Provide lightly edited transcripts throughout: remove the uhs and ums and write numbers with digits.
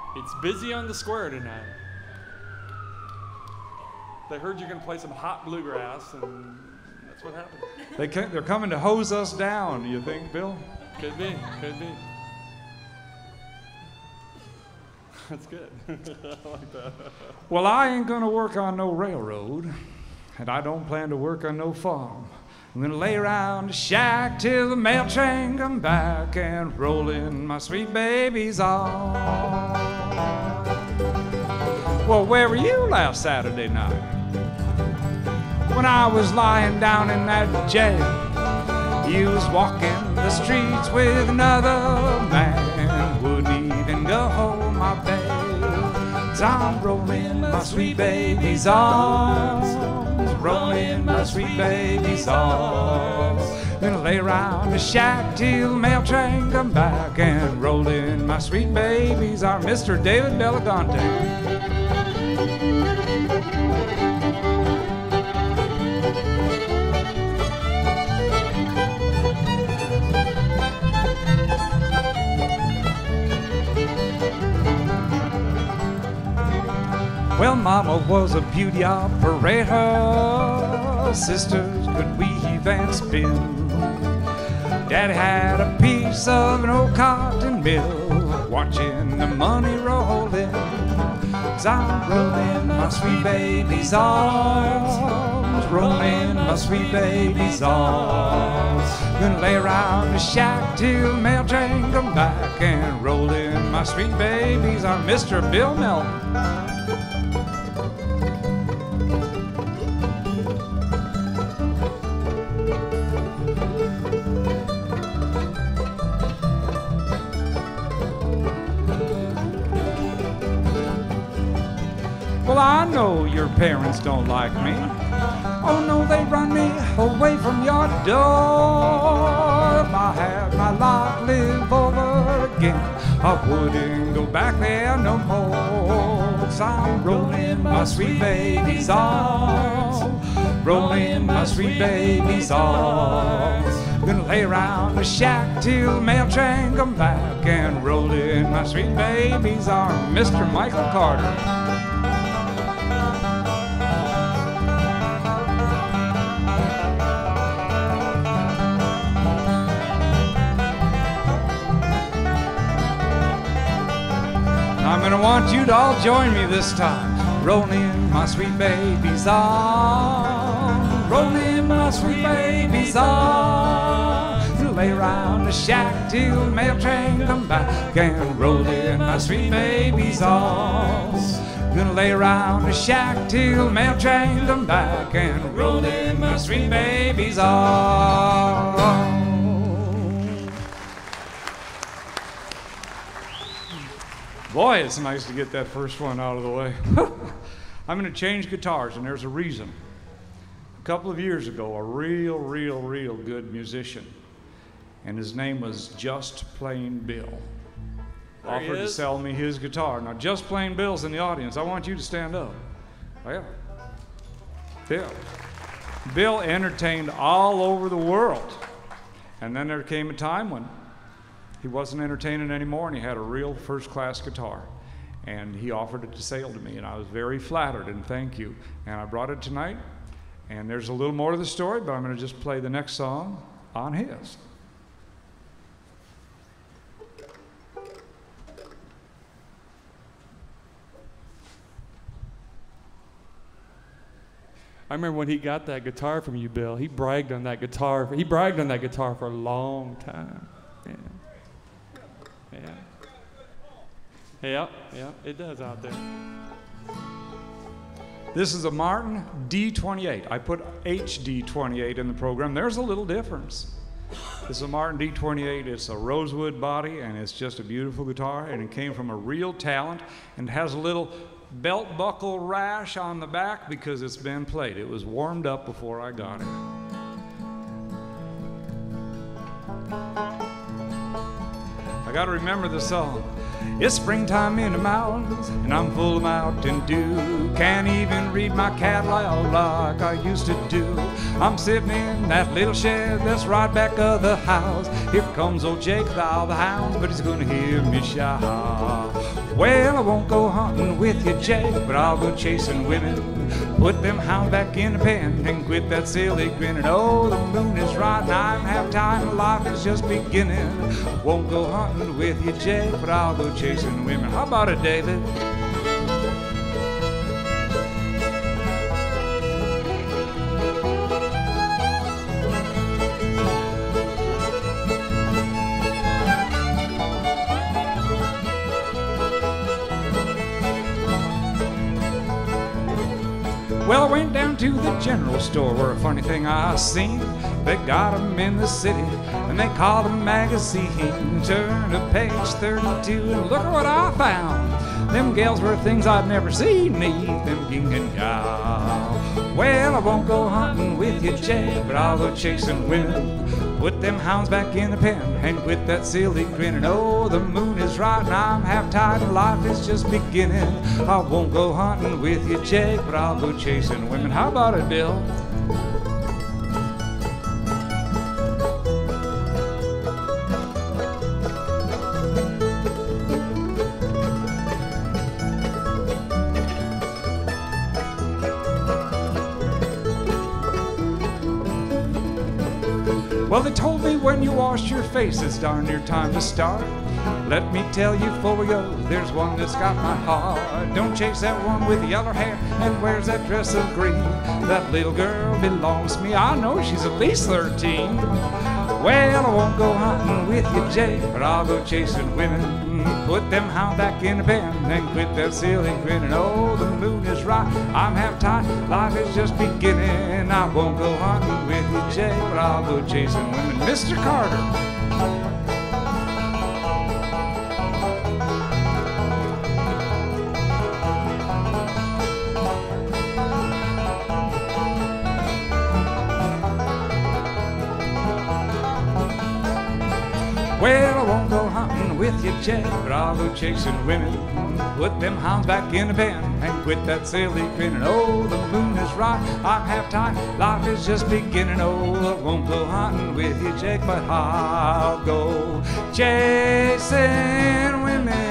It's busy on the square tonight. They heard you're going to play some hot bluegrass, and that's what happened. They're coming to hose us down, you think, Bill? Could be, could be. That's good. I like that. Well, I ain't gonna work on no railroad, and I don't plan to work on no farm. I'm gonna lay around the shack till the mail train come back and roll in my sweet baby's arms. Well, where were you last Saturday night? When I was lying down in that jail, you was walking the streets with another man, wouldn't even go home my babe. So I'm rolling my sweet baby's arms, rolling my sweet baby's arms. Gonna lay around the shack till the mail train come back and roll in my sweet baby's arms. Mr. David Belagonte. Well, Mama was a beauty operator, sisters could weave and spin. Daddy had a piece of an old cotton mill, watching the money roll in. 'Cause I'm rolling my sweet baby's arms, rolling my sweet baby's arms. Gonna lay around the shack till the mail train come back and roll in my sweet baby's arms. Mr. Bill Melton. Well, I know your parents don't like me. Oh no, they run me away from your door. If I had my life live over again, I wouldn't go back there no more. 'Cause I'm rolling my sweet baby's arms, rolling my sweet baby's arms. Gonna lay around the shack till the mail train come back and roll in my sweet baby's arms. Mr. Michael Carter. I'm gonna want you to all join me this time. Rolling my sweet baby's arms, rolling my sweet baby's arms. Lay around the shack till the mail train come back and roll in my sweet baby's arms. Gonna lay around the shack till the mail train come back and roll in my sweet baby's arms. Boy, it's nice to get that first one out of the way. I'm going to change guitars, and there's a reason. A couple of years ago, a real good musician, and his name was Just Plain Bill, offered to sell me his guitar. Now, Just Plain Bill's in the audience. I want you to stand up. Oh, yeah. Bill entertained all over the world. And then there came a time when he wasn't entertaining anymore, and he had a real first-class guitar. And he offered it to sale to me, and I was very flattered, and thank you. And I brought it tonight, and there's a little more to the story, but I'm going to just play the next song on his. I remember when he got that guitar from you, Bill. He bragged on that guitar. He bragged on that guitar for a long time. Yeah, it does out there. This is a Martin D28. I put HD28 in the program. There's a little difference. This is a Martin D28. It's a rosewood body, and it's just a beautiful guitar, and it came from a real talent, and has a little belt buckle rash on the back because it's been played. It was warmed up before I got it. I got to remember the song. It's springtime in the mountains, and I'm full of Mountain Dew. Can't even read my catalog like I used to do. I'm sitting in that little shed that's right back of the house. Here comes old Jake the hound, but he's gonna hear me shout. Well, I won't go hunting with you, Jake, but I'll go chasing women. Put them hounds back in the pen and quit that silly grinning. Oh, the moon is right and I'm half time, life is just beginning. Won't go hunting with you, Jake, but I'll go chasing women. How about it, David? Well, I went down to the general store where a funny thing I seen. They got 'em in the city and they called 'em magazine. Turn to page 32 and look at what I found. Them gals were things I'd never seen neath them gingham gals. Well, I won't go hunting with you, Jay, but I'll go chasing women. Put them hounds back in the pen and quit that silly grinning. Oh, the moon is right and I'm half tired and life is just beginning. I won't go hunting with you, Jake, but I'll go chasing women. How about it, Bill? Well, they told me when you wash your face, it's darn near time to start. Let me tell you before we go, there's one that's got my heart. Don't chase that one with yellow hair and wears that dress of green. That little girl belongs to me. I know she's at least 13. Well, I won't go hunting with you, Jay, but I'll go chasing women. Put them hounds back in the pen and quit that silly grinning. Oh, the moon is right, I'm half tired, life is just beginning. I won't go hunting with you, Jay, but I'll go chasing women. Mr. Carter. Well, I won't go hunting with you, Jay, but I'll go chasing women. Put them hounds back in the pen and quit that silly grinning. Oh, the moon is right, I'm half tired, life is just beginning. Oh, I won't go hunting with you, Jake, but I'll go chasing women.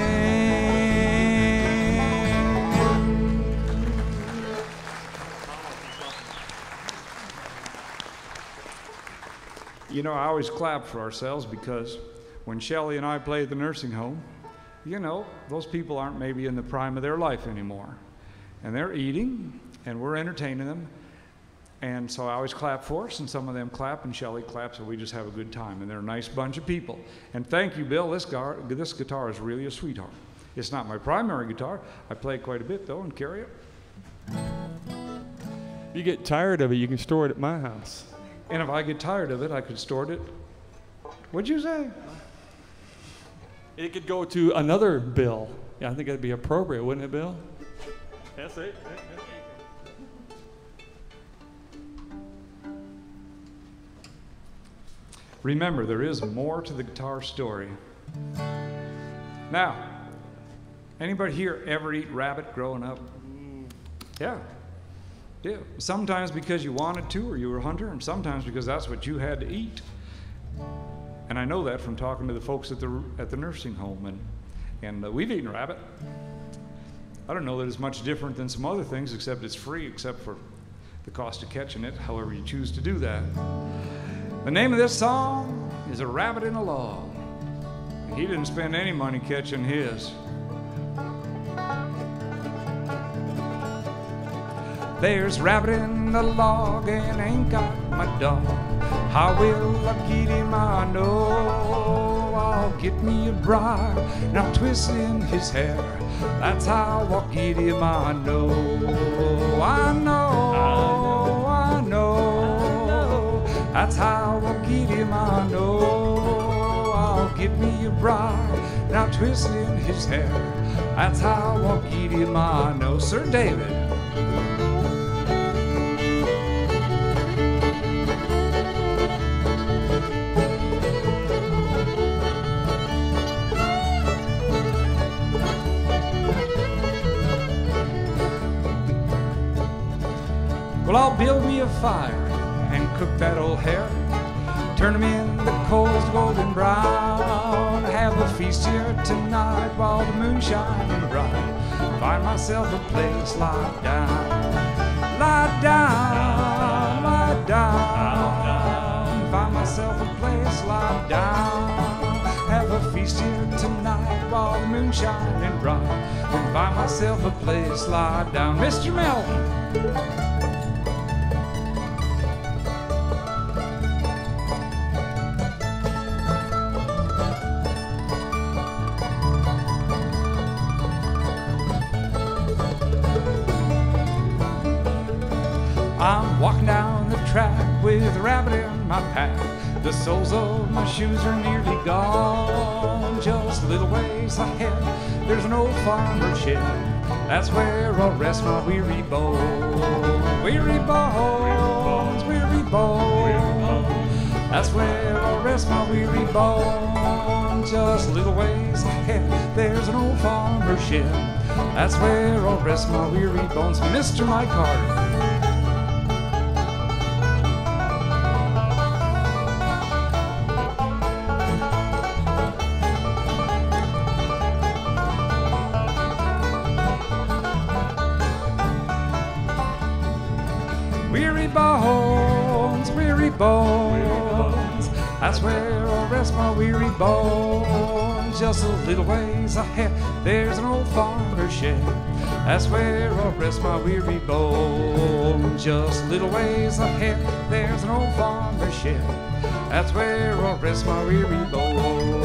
You know, I always clap for ourselves because when Shelley and I play at the nursing home, you know, those people aren't maybe in the prime of their life anymore. And they're eating, and we're entertaining them. And so I always clap for us, and some of them clap, and Shelley claps, and we just have a good time. And they're a nice bunch of people. And thank you, Bill. This guitar is really a sweetheart. It's not my primary guitar. I play it quite a bit, though, and carry it. If you get tired of it, you can store it at my house. And if I get tired of it, I could store it. What'd you say? It could go to another bill. Yeah, I think that'd be appropriate, wouldn't it, Bill? That's it. Remember, there is more to the guitar story. Now, anybody here ever eat rabbit growing up? Yeah. Yeah. Sometimes because you wanted to or you were a hunter, and sometimes because that's what you had to eat. And I know that from talking to the folks at the nursing home, and we've eaten rabbit. I don't know that it's much different than some other things, except it's free, except for the cost of catching it, however you choose to do that. The name of this song is A Rabbit in a Log. He didn't spend any money catching his. There's a rabbit in the log and ain't got my dog. How will I get him? I know I'll get me a briar and I'm twisting his hair. That's how I'll get him. I know, I know, I know. That's how I'll get him. I know I'll get me a briar and I'm twisting his hair. That's how I'll get him. I know. Sir David. build me a fire and cook that old hare. Turn 'em in the coals golden brown. Have a feast here tonight while the moon's shining bright. Find myself a place, lie down, lie down, lie down. Find myself a place, lie down. Have a feast here tonight while the moon's shining bright. And find myself a place, lie down. Mr. Melton. I'm walking down the track with a rabbit in my pack. The soles of my shoes are nearly gone. Just a little ways ahead, there's an old farmer shed. That's where I'll rest my weary bones. Weary bones, weary bones. That's where I'll rest my weary bones. Just a little ways ahead, there's an old farmer shed. That's where I'll rest my weary bones. Mr. Mike Carter. Bones. That's where I'll rest my weary bones. Just a little ways ahead, there's an old farmer's shed. That's where I'll rest my weary bones. Just a little ways ahead, there's an old farmer's shed. That's where I'll rest my weary bones.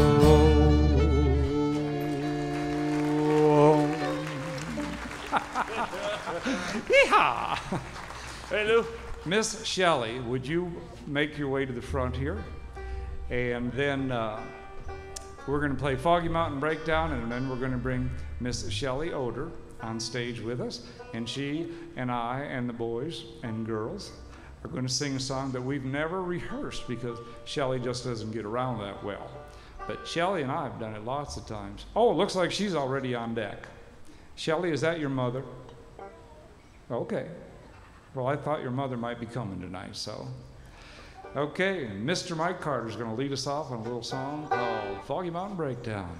Yeehaw! Hey, Lou. Miss Shelley, would you make your way to the front here? And then we're going to play Foggy Mountain Breakdown, and then we're going to bring Miss Shelley Oder on stage with us. And she and I and the boys and girls are going to sing a song that we've never rehearsed because Shelley just doesn't get around that well. But Shelley and I have done it lots of times. Oh, it looks like she's already on deck. Shelley, is that your mother? Okay. Well, I thought your mother might be coming tonight, so. Okay, and Mr. Mike Carter's going to lead us off on a little song called Foggy Mountain Breakdown.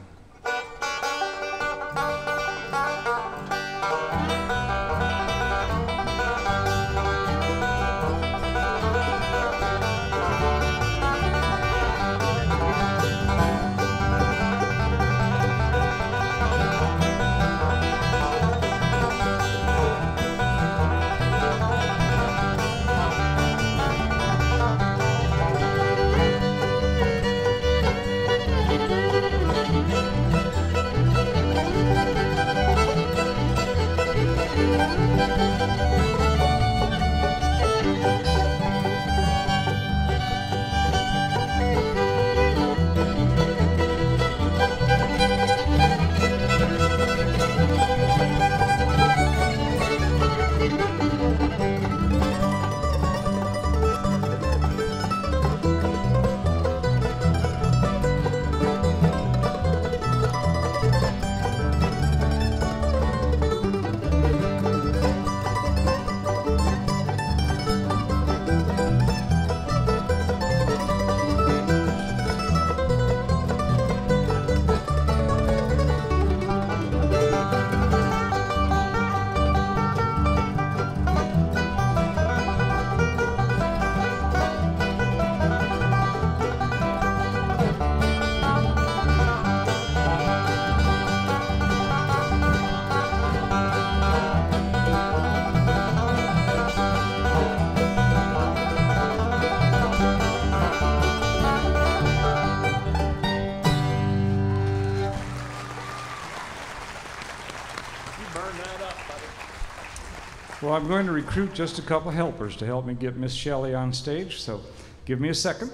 Well, I'm going to recruit just a couple helpers to help me get Miss Shelley on stage, so give me a second.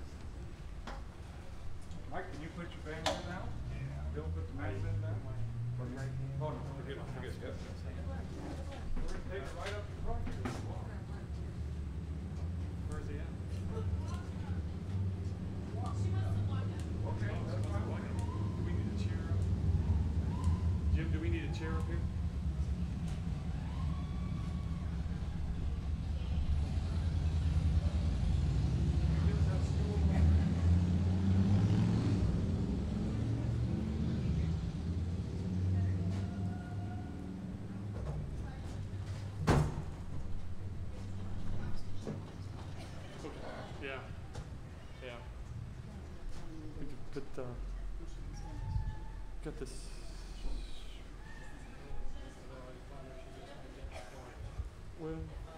Mike, can you put your banjo down? Yeah. Bill, put the mandolin down? Oh, no, forget it. We're going to take it right up in front here. Where's he at? Okay, that's fine. Do we need a chair up? Jim, do we need a chair up here? But got this. Well.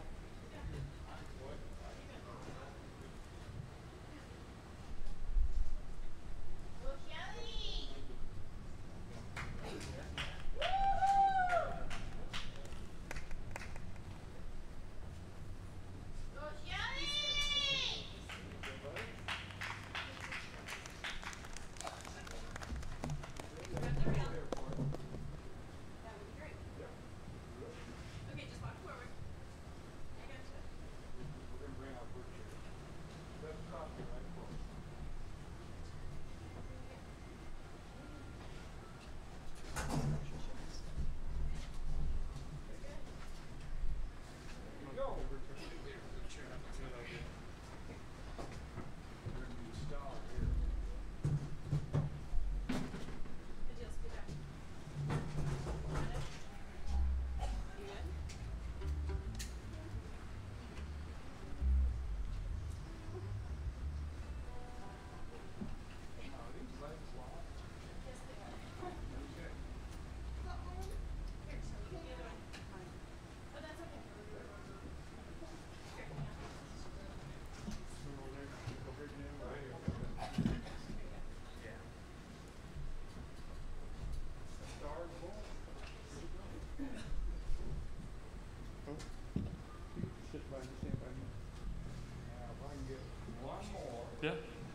Yeah.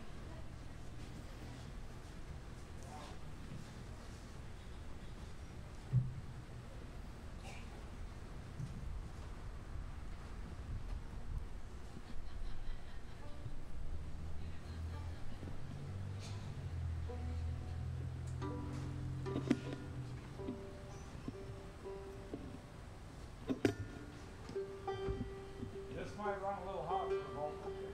This might run a little hot for both of you.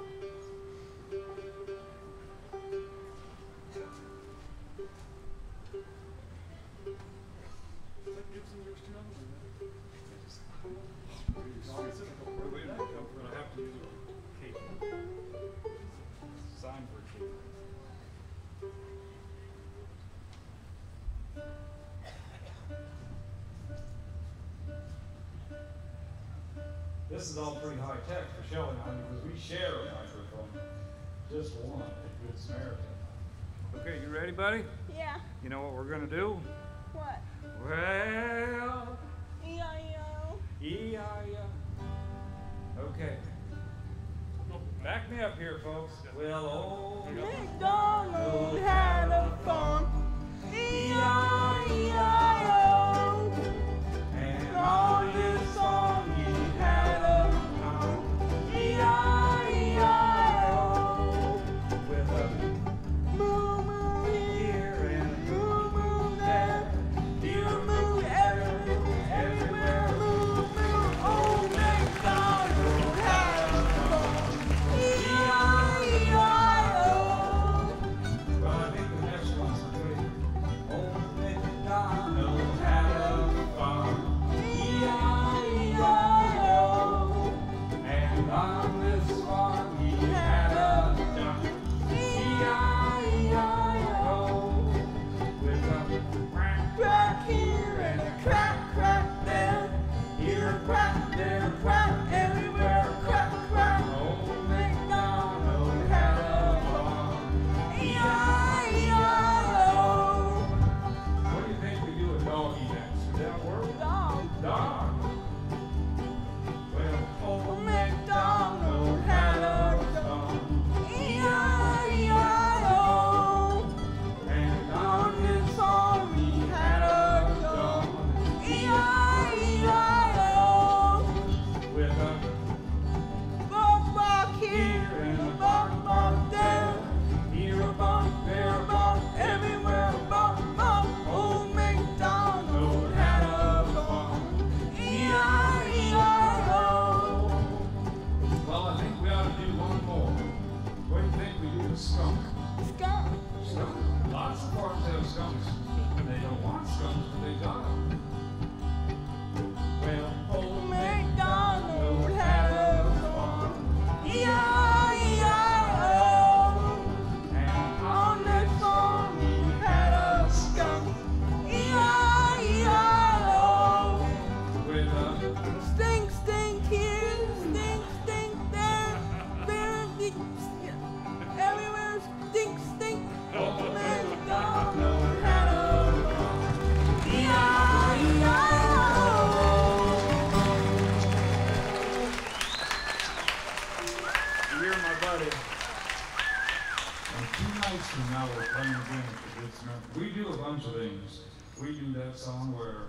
I have to use a cake. Sign for cake. This is all pretty high tech for Shelley and I because we share a microphone. Just one at Good Samaritan. Okay, you ready, buddy? Yeah. You know what we're gonna do? What? Well, E-I-O. E-I-O. Okay. Back me up here, folks. Well, old MacDonald had a farm. E-I-E-I-O. and on his song he had a pound. E-I-E-I-O. With a Moo moo here here and a moo moo there. here, Moo everywhere. Moo moo. Old MacDonald had a farm. E-I-E-I-O. But I think the next one's good. Old MacDonald had a farm. E-I-E-I-O. And on this farm he had a dump. E-I-E-I-O. With a crack, Crack here and a crack, crack there. Here a crack, there a crack, everywhere a crack, crack. old MacDonald had a farm. E-I-E-I-O. What do you think we do with doggy dance? Does that work? Dog. Dog. Well, Old MacDonald had a dog. E-I-E-I-O. and On his farm he had a dog. E-I-E-I-O. with a Bark, bark here and a bark, bark there. here a bump, there a bump, Everywhere a bark, bark. Old MacDonald had a farm. E-I-E-I-O. well, I think we ought to do one more. What do you think we do with skunk? Skunk. Skunk. Lots of farms have skunks. They don't want skunks, but they got them. Well, Old MacDonald had a farm. E-I-E-I-O. and On the now we're playing again for good snuff. We do a bunch of things. We do that song where,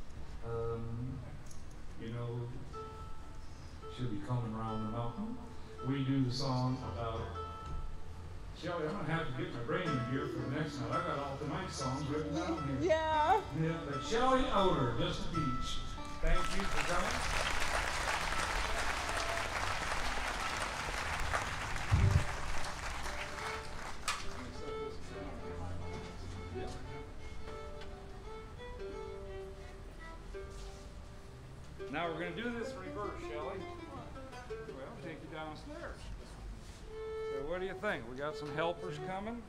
you know, should be coming around the mountain. We do the song about, Shelly, I'm gonna have to get my brain in gear for the next night. I got all tonight's songs written down here. Yeah. Yeah, but Shelly Oder, Just a Beach. Thank you for coming. Now we're going to do this in reverse, Shelly. Well, take you downstairs. So what do you think? We got some helpers coming?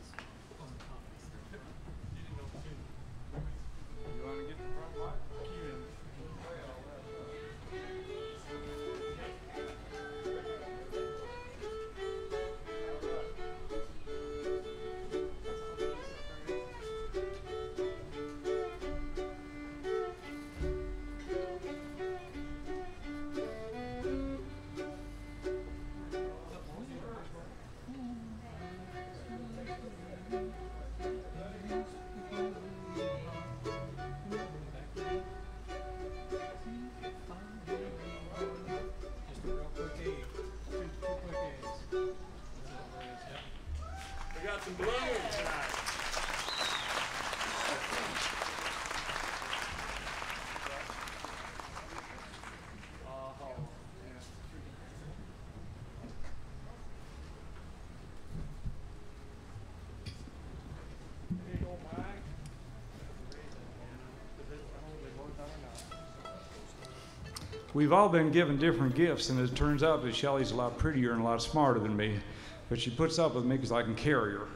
You want to get the front light? Some balloons tonight. We've all been given different gifts, and it turns out that Shelly's a lot prettier and a lot smarter than me, but she puts up with me because I can carry her.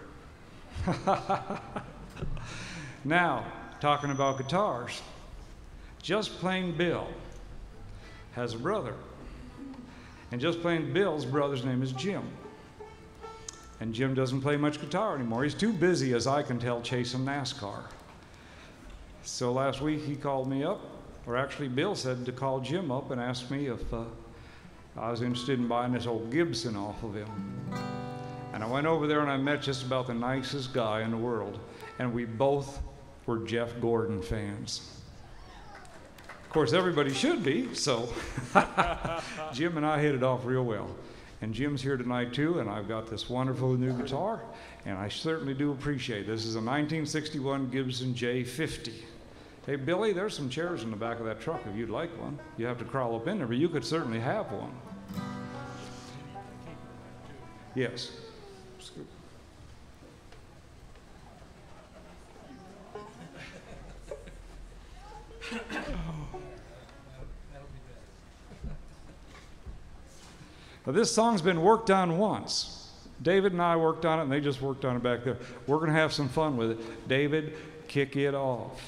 Now, talking about guitars, Just Plain Bill has a brother, and Just Plain Bill's brother's name is Jim. And Jim doesn't play much guitar anymore. He's too busy, as I can tell, chasing NASCAR. So last week he called me up, or actually Bill said to call Jim up and ask me if I was interested in buying this old Gibson off of him. And I went over there and I met just about the nicest guy in the world. And we both were Jeff Gordon fans. Of course, everybody should be, so Jim and I hit it off real well. And Jim's here tonight too, and I've got this wonderful new guitar, and I certainly do appreciate it. This is a 1961 Gibson J50. Hey, Billy, there's some chairs in the back of that truck if you'd like one. You have to crawl up in there, but you could certainly have one. Yes. Now, this song's been worked on once. David and I worked on it, and they just worked on it back there. We're going to have some fun with it. David, kick it off.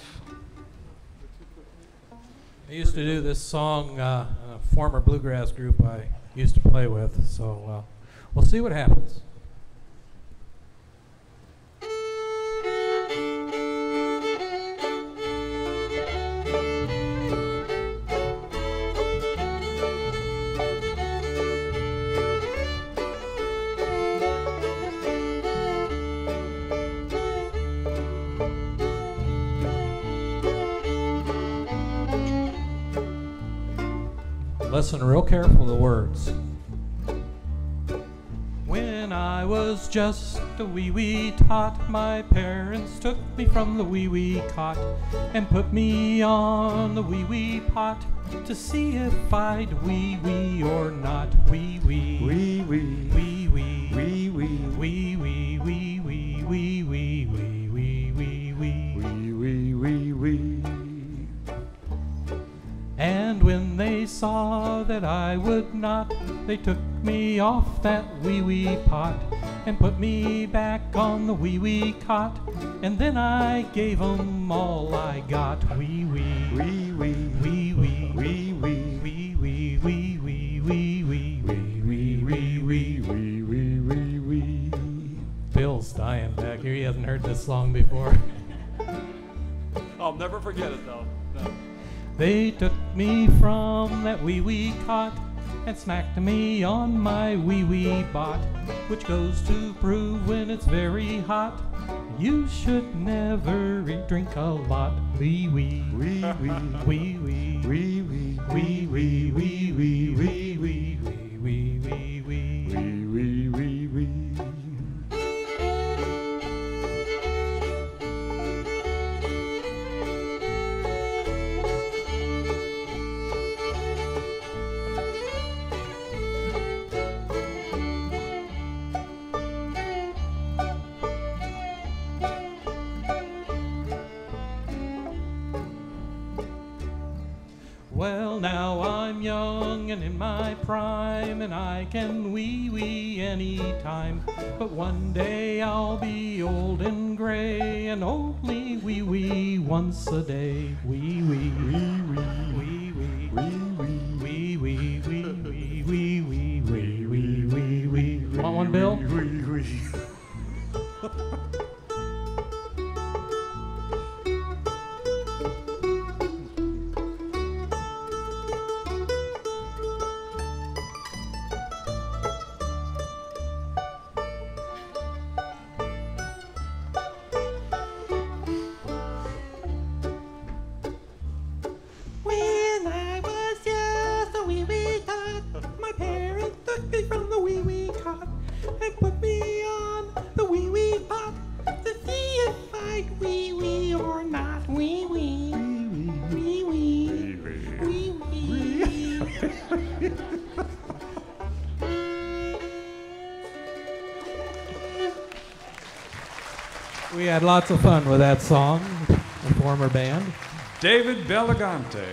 I used to do this song, a former bluegrass group I used to play with, so we'll see what happens. Listen real careful to the words. When I was just a wee tot, my parents took me from the wee cot and put me on the wee pot to see if I'd wee or not. Wee wee wee wee wee wee wee wee wee wee wee wee wee wee wee wee wee wee. And when they saw that I would not, they took me off that wee pot and put me back on the wee cot. And then I gave 'em all I got. Wee wee wee wee wee wee wee wee wee wee wee wee wee wee wee wee wee wee wee. Bill's dying back here. He hasn't heard this song before. I'll never forget it though. No. They took me from that wee cot and smacked me on my wee bot, which goes to prove when it's very hot, you should never drink a lot. Wee wee, wee wee, wee wee, wee wee, wee wee, wee wee, wee wee, wee wee, wee wee, wee wee, wee. Well, now I'm young and in my prime, and I can wee anytime. But one day I'll be old and gray, and only wee once a day. Wee wee, wee wee, wee wee, wee wee, wee wee, wee wee, wee wee, wee wee. Want one, Bill? When I was just a wee tot, my parents took me from the wee cot and put me on the wee pot to see if I'd wee or not. Wee wee, wee wee, wee wee. We had lots of fun with that song, the former band. David Bellagante.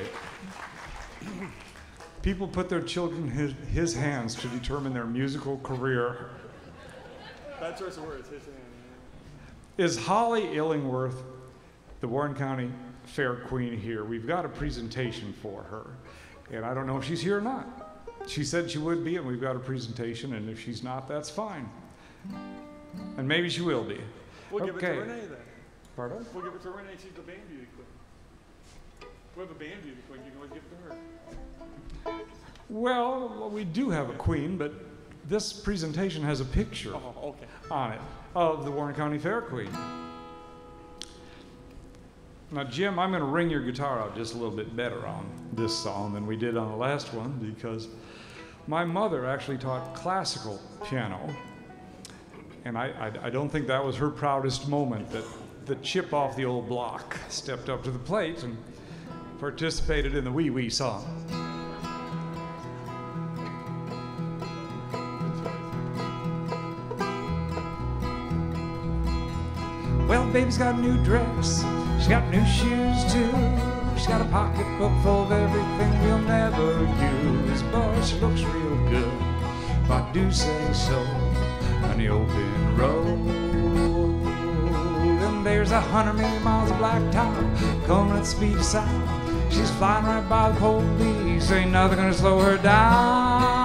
People put their children in his hands to determine their musical career. Bad choice of words. His hand. Is Holly Illingworth, the Warren County Fair Queen, here? We've got a presentation for her, and I don't know if she's here or not. She said she would be, and we've got a presentation, and if she's not, that's fine. And maybe she will be. We'll give it to Okay. Renee then. Pardon? We'll give it to Renee. She's the band beauty queen. We have a band beauty queen. You can always give it to her. Well, we do have a queen, but this presentation has a picture Oh, okay. on it of the Warren County Fair Queen. Now, Jim, I'm going to ring your guitar out just a little bit better on this song than we did on the last one, because my mother actually taught classical piano, and I don't think that was her proudest moment, that the chip off the old block stepped up to the plate and participated in the wee wee song. Well, baby's got a new dress, she's got new shoes too. She's got a pocketbook full of everything we'll never use, but she looks real good, if I do say so, on the open road. And there's 100 million miles of blacktop coming at the speed of sound. She's flying right by the police, ain't nothing gonna slow her down.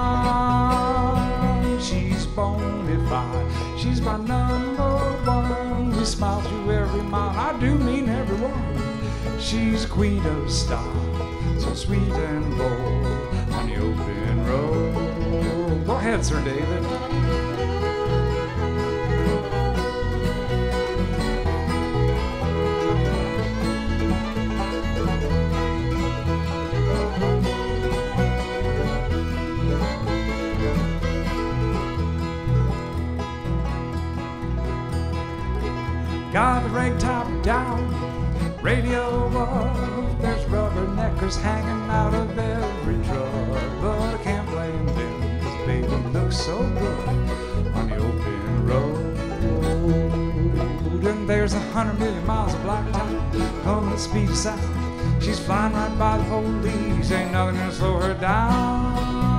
She's bona fide, she's my number one. We smile through every mile, I do mean everyone. She's queen of style, so sweet and bold, on the open road. Go ahead, Sir David. Got the rag top down, radio up. There's rubberneckers hanging out of every truck, but I can't blame them, 'cause baby looks so good on the open road. And there's 100 million miles of blacktop coming at speed of sound. She's flying right by the police, ain't nothing gonna slow her down.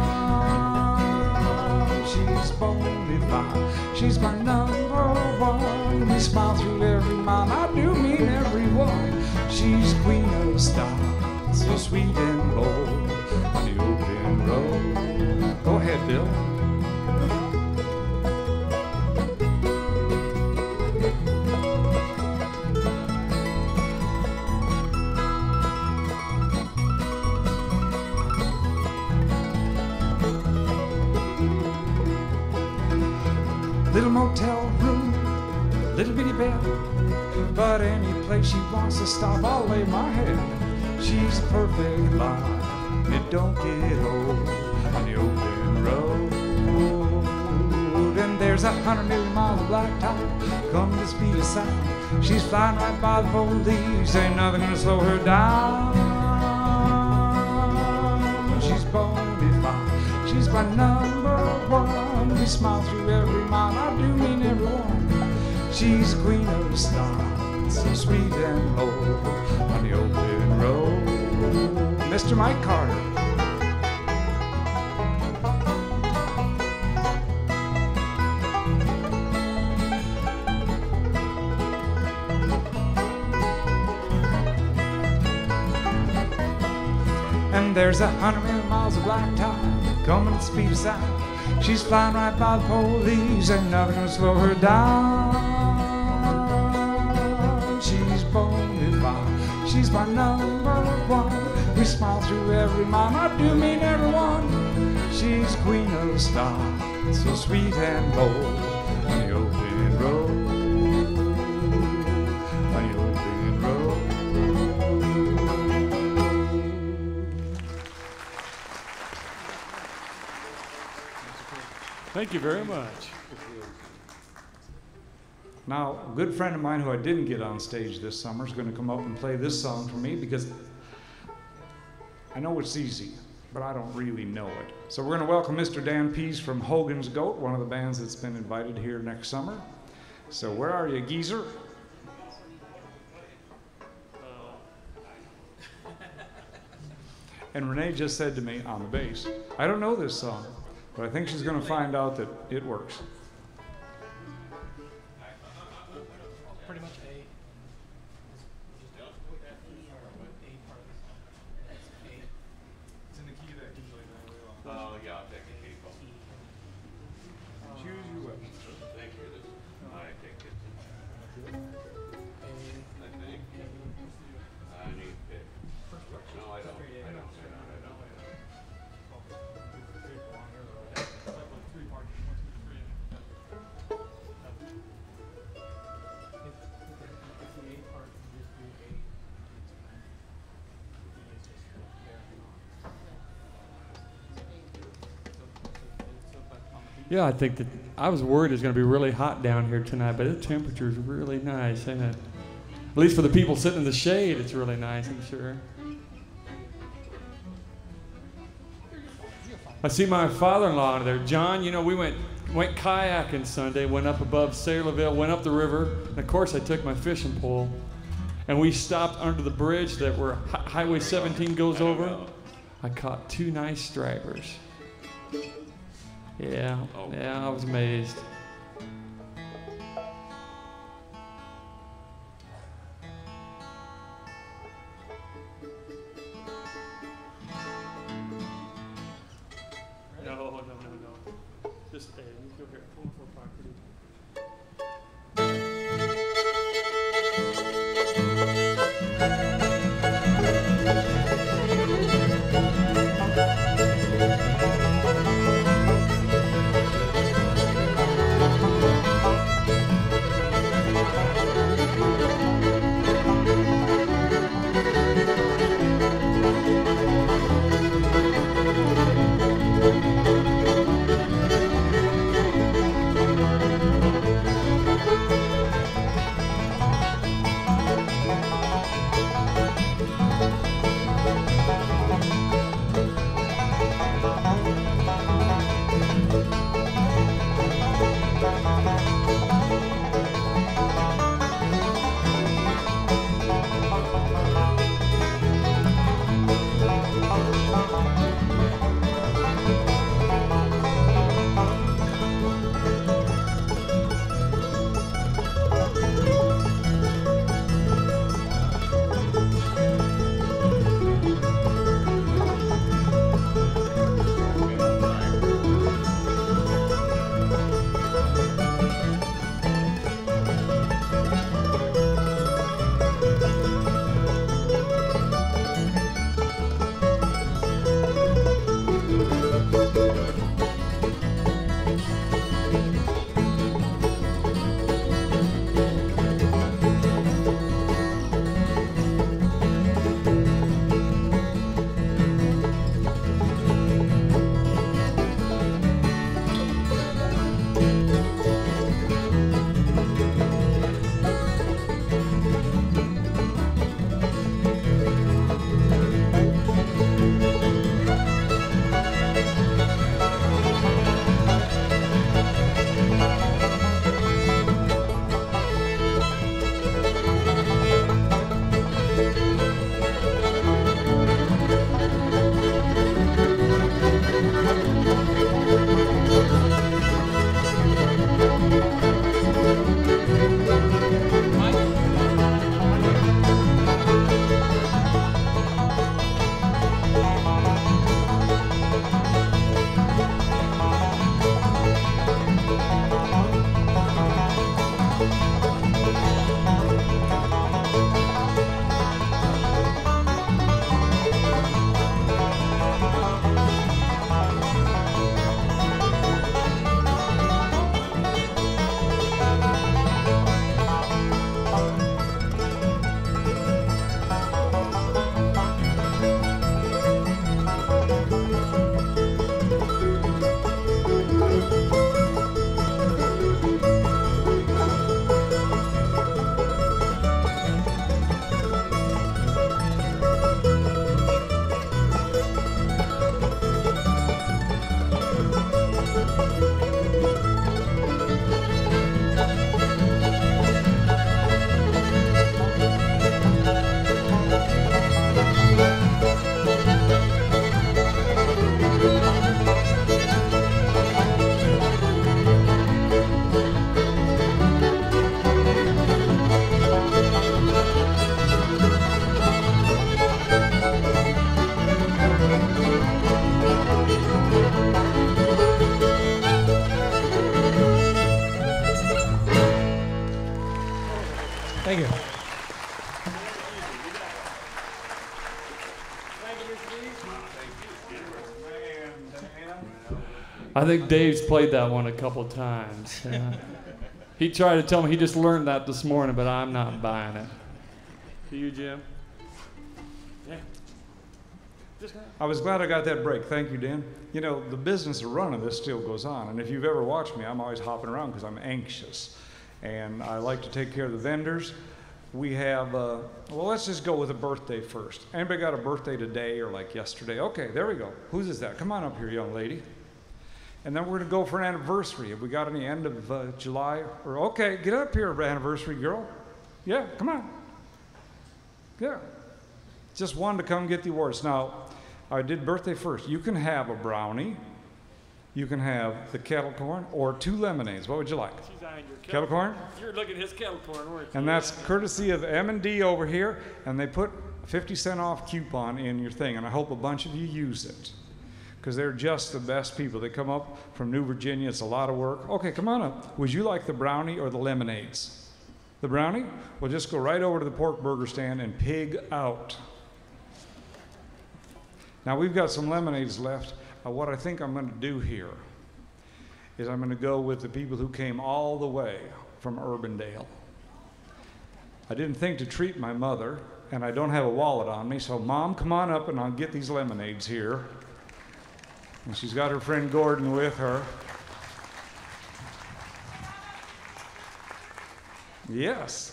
She's bona fide, she's my number one. We smile through every mile, I do mean every one. She's queen of style, so sweet and bold, on the open road. Go ahead, Bill. little bitty bed. But any place she wants to stop, I'll lay my head. She's a perfect line, it don't get old on the open road. And there's 100 million miles of black top coming to the speed of sound. She's flying right by the police, ain't nothing gonna slow her down. She's bonafide, she's my number one. We smile through every mile, I do mean everyone. She's the queen of the stars, so sweet and low on the open road. Mr. Mike Carter. And there's 100 million miles of black top coming at the speed of sound. She's flying right by the police, ain't nothing gonna slow her down. She's bonafide, she's my number one. We smile through every mile, I do mean everyone. She's queen of the stars, so sweet and bold on the open road. On the open road. Thank you very much. Now, a good friend of mine who I didn't get on stage this summer is going to come up and play this song for me because I know it's easy, but I don't really know it. So we're going to welcome Mr. Dan Pease from Hogan's Goat, one of the bands that's been invited here next summer. So where are you, geezer? And Renee just said to me on the bass, I don't know this song, but I think she's going to find out that it works. Pretty much A. It's in the key that usually. Oh, yeah, I'll take a key. Choose your weapon. Thank you. I think it's, I think, I need pick. No, I don't. Yeah, I think that I was worried it was going to be really hot down here tonight, but the temperature is really nice, ain't it? At least for the people sitting in the shade, it's really nice, I'm sure. I see my father-in-law under there. John, you know, we went kayaking Sunday, went up above Saylorville, went up the river, and of course I took my fishing pole, and we stopped under the bridge that where Highway 17 goes over. I caught 2 nice stripers. Yeah, yeah, I was amazed. No. Just A. You go here. 4, 4, 5, 3. Thank you. I think Dave's played that one a couple times. Yeah. He tried to tell me he just learned that this morning, but I'm not buying it. To you, Jim? Yeah. I was glad I got that break. Thank you, Dan. You know, the business of running this still goes on. And if you've ever watched me, I'm always hopping around because I'm anxious. And I like to take care of the vendors. We have, well, let's just go with a birthday first. Anybody got a birthday today or like yesterday? Okay, there we go. Whose is that? Come on up here, young lady. And then we're going to go for an anniversary. Have we got any end of July? Or okay, get up here, anniversary girl. Yeah, come on. Yeah. Just one to come get the awards. Now, I did birthday first. You can have a brownie. You can have the kettle corn or 2 lemonades. What would you like? She's eyeing your Kettle corn? You're looking at his kettle corn, weren't you? And that's courtesy of M&D over here. And they put a 50-cent off coupon in your thing. And I hope a bunch of you use it, because they're just the best people. They come up from New Virginia. It's a lot of work. Okay, come on up. Would you like the brownie or the lemonades? The brownie? Well, just go right over to the pork burger stand and pig out. Now, we've got some lemonades left. What I think I'm going to do here is I'm going to go with the people who came all the way from Urbandale. I didn't think to treat my mother, and I don't have a wallet on me, so Mom, come on up and I'll get these lemonades here. And she's got her friend Gordon with her. Yes.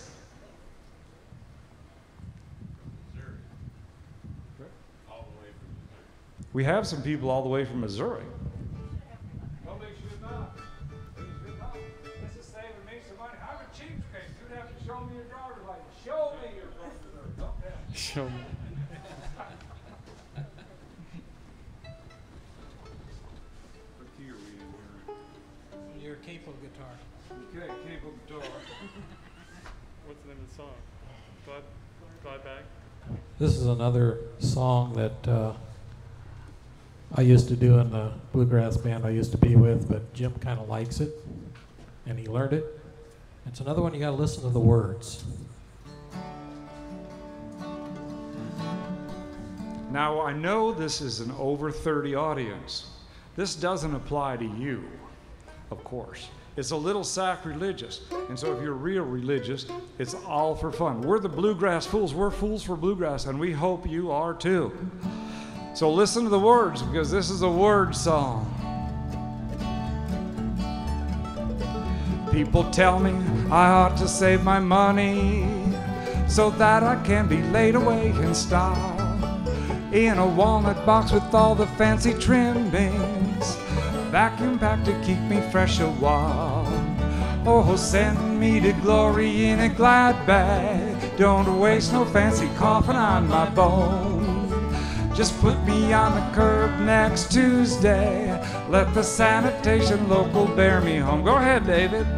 We have some people all the way from Missouri. No, they should not. They should not. This is saving me some money. I'm a cheapskate. You'd have to show me your driver's license. Show me your driver's license. Show me. Your capo guitar. Okay, cable guitar. What's the name of the song? Glide Bag? This is another song that I used to do in the bluegrass band I used to be with, but Jim kind of likes it, and he learned it. It's another one you got to listen to the words. Now, I know this is an over 30 audience. This doesn't apply to you, of course. It's a little sacrilegious. And so if you're real religious, it's all for fun. We're the Bluegrass Fools. We're fools for bluegrass, and we hope you are too. So listen to the words, because this is a word song. People tell me I ought to save my money so that I can be laid away in style in a walnut box with all the fancy trimmings, vacuum packed to keep me fresh a while. Oh, send me to glory in a glad bag. Don't waste no fancy coffin on my bone. Just put me on the curb next Tuesday. Let the sanitation local bear me home. Go ahead, David.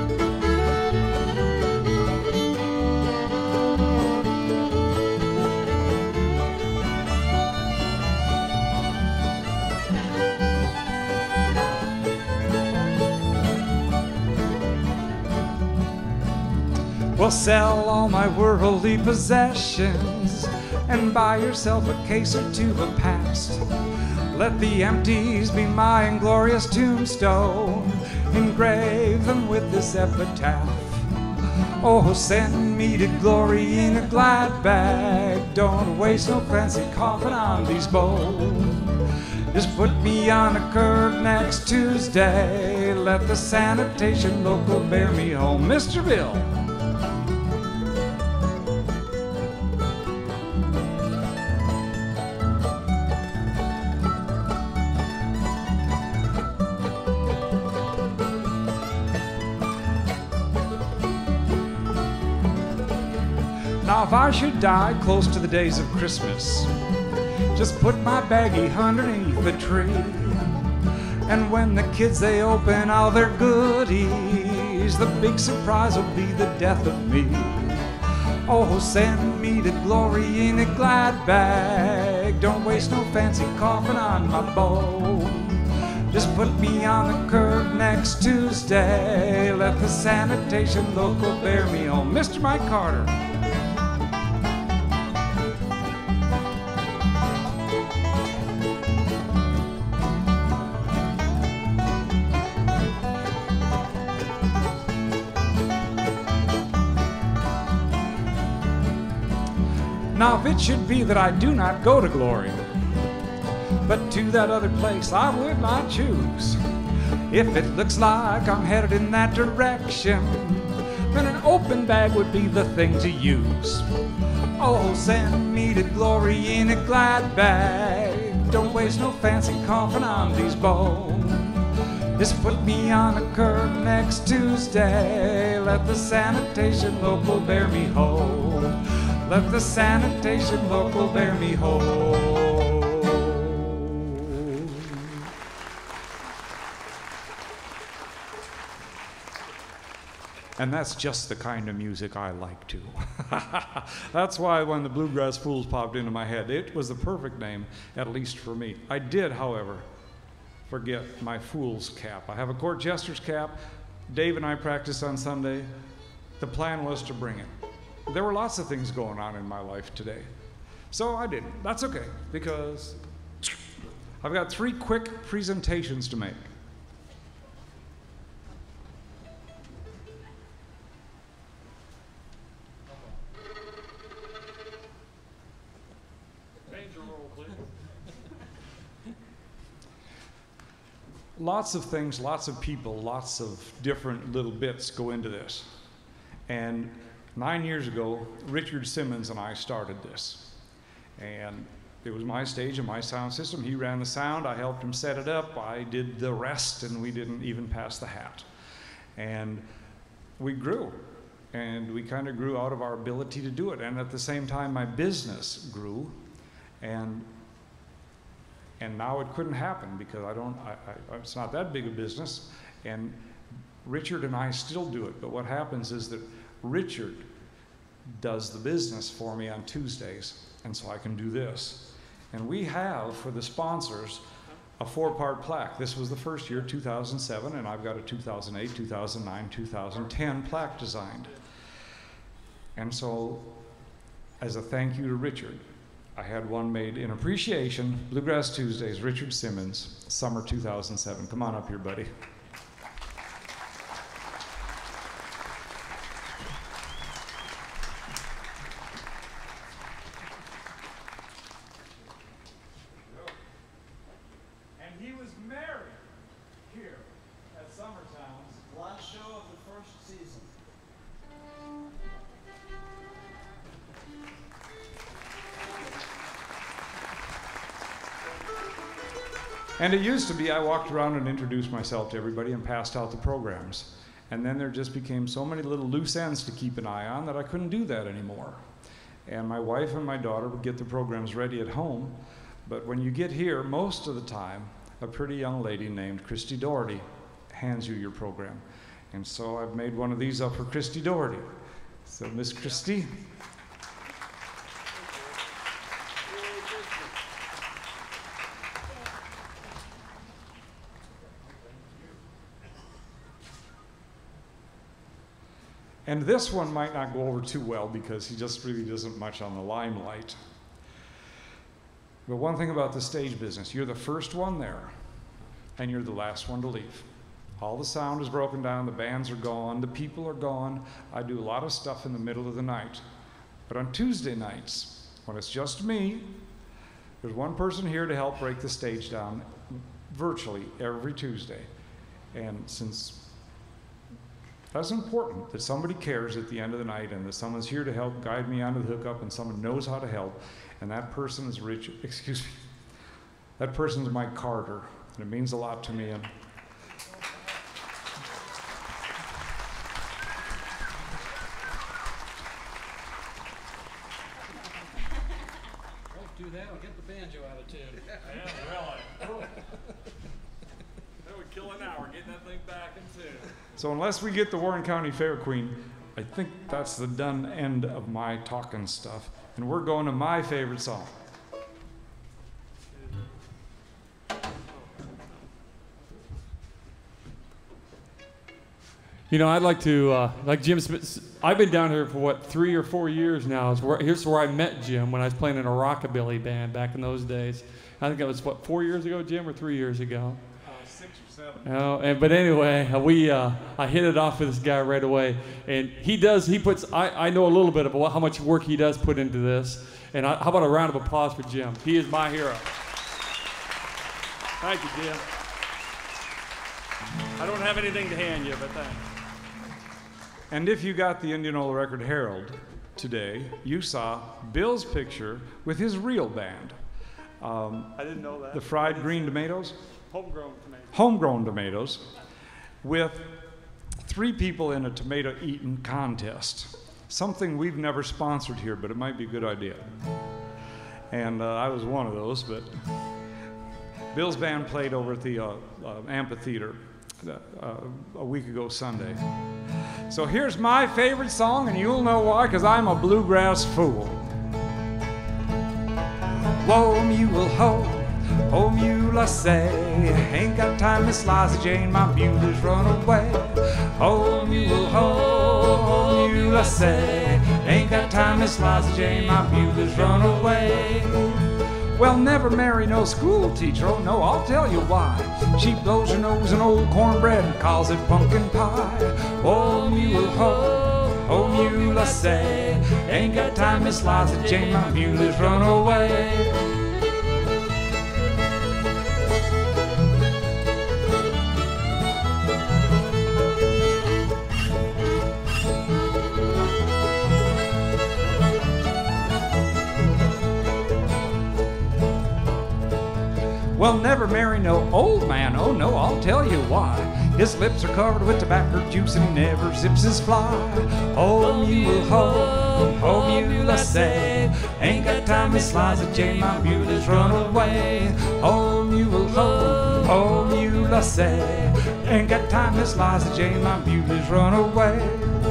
Well, sell all my worldly possessions and buy yourself a case or two of Pabst. Let the empties be my inglorious tombstone. Engrave them with this epitaph. Oh, send me to glory in a glad bag. Don't waste no fancy coffin on these bones. Just put me on a curb next Tuesday. Let the sanitation local bear me home. Mr. Bill. Now if I should die close to the days of Christmas, just put my baggie underneath the tree. And when the kids they open all their goodies, the big surprise will be the death of me. Oh, send me to glory in a glad bag. Don't waste no fancy coffin on my bone. Just put me on the curb next Tuesday. Let the sanitation local bear me home. Mr. Mike Carter. Now, if it should be that I do not go to glory, but to that other place I would not choose, if it looks like I'm headed in that direction, then an open bag would be the thing to use. Oh, send me to glory in a glad bag. Don't waste no fancy coffin on these bones. Just put me on the curb next Tuesday. Let the sanitation local bear me home. Let the sanitation local bear me home. And that's just the kind of music I like too. That's why when the Bluegrass Fools popped into my head, it was the perfect name, at least for me. I did, however, forget my fool's cap. I have a court jester's cap. Dave and I practiced on Sunday. The plan was to bring it. There were lots of things going on in my life today. So I didn't. That's okay, because I've got 3 quick presentations to make. Lots of things, lots of people, lots of different little bits go into this. And 9 years ago, Richard Simmons and I started this. And it was my stage and my sound system. He ran the sound. I helped him set it up. I did the rest, and we didn't even pass the hat. And we grew. And we kind of grew out of our ability to do it. And at the same time, my business grew. And now it couldn't happen because it's not that big a business. And Richard and I still do it. But what happens is that Richard does the business for me on Tuesdays, and so I can do this. And we have, for the sponsors, a 4-part plaque. This was the first year, 2007, and I've got a 2008, 2009, 2010 plaque designed. And so, as a thank you to Richard, I had one made in appreciation, Bluegrass Tuesdays, Richard Simmons, summer 2007. Come on up here, buddy. And it used to be I walked around and introduced myself to everybody and passed out the programs. And then there just became so many little loose ends to keep an eye on that I couldn't do that anymore. And my wife and my daughter would get the programs ready at home. But when you get here, most of the time, a pretty young lady named Christy Doherty hands you your program. And so I've made one of these up for Christy Doherty. So Miss Christy. And this one might not go over too well because he just really isn't much on the limelight. But one thing about the stage business, you're the first one there, and you're the last one to leave. All the sound is broken down, the bands are gone, the people are gone. I do a lot of stuff in the middle of the night. But on Tuesday nights, when it's just me, there's one person here to help break the stage down virtually every Tuesday. And since that's important, that somebody cares at the end of the night and that someone's here to help guide me onto the hookup and someone knows how to help. And that person is that person's Mike Carter. And it means a lot to me. And Don't do that, I'll get the banjo out of tune. Yeah, really. That would kill an hour getting that thing back in tune. so unless we get the Warren County Fair Queen, I think that's the done end of my talking stuff. And we're going to my favorite song. You know, I'd like to, like Jim Smith, I've been down here for what, 3 or 4 years now. Here's where I met Jim when I was playing in a rockabilly band back in those days. I think that was, what, 4 years ago, Jim, or 3 years ago? 6 or 7. Oh, but anyway, I hit it off with this guy right away. And I know a little bit about how much work he does put into this. And how about a round of applause for Jim? He is my hero. Thank you, Jim. I don't have anything to hand you, but thanks. And if you got the Indianola Record Herald today, you saw Bill's picture with his real band. I didn't know that. The Fried Green Tomatoes. Homegrown tomatoes. Homegrown tomatoes, with 3 people in a tomato eating contest. Something we've never sponsored here, but it might be a good idea. And I was one of those, but Bill's band played over at the amphitheater a week ago Sunday. So here's my favorite song, and you'll know why, because I'm a bluegrass fool. Whoa, mule, ho, mule, I say, ain't got time, Miss Liza Jane, my mule has run away. Oh, mule, ho, mule, I say, ain't got time, Miss Liza Jane, my mule has run away. Well, never marry no school teacher, oh no, I'll tell you why. She blows her nose in old cornbread and calls it pumpkin pie. Oh, mule, oh, mule, I say, ain't got time, Miss Liza Jane, my mule has run away. Well, never marry no old man, oh no, I'll tell you why. His lips are covered with tobacco juice and he never zips his fly. Oh, mule, ho, mule, I say, ain't got time, Miss Liza Jane, my mule has run away. Oh, mule, ho, mule, I say, ain't got time, Miss Liza Jane, my mule has run away.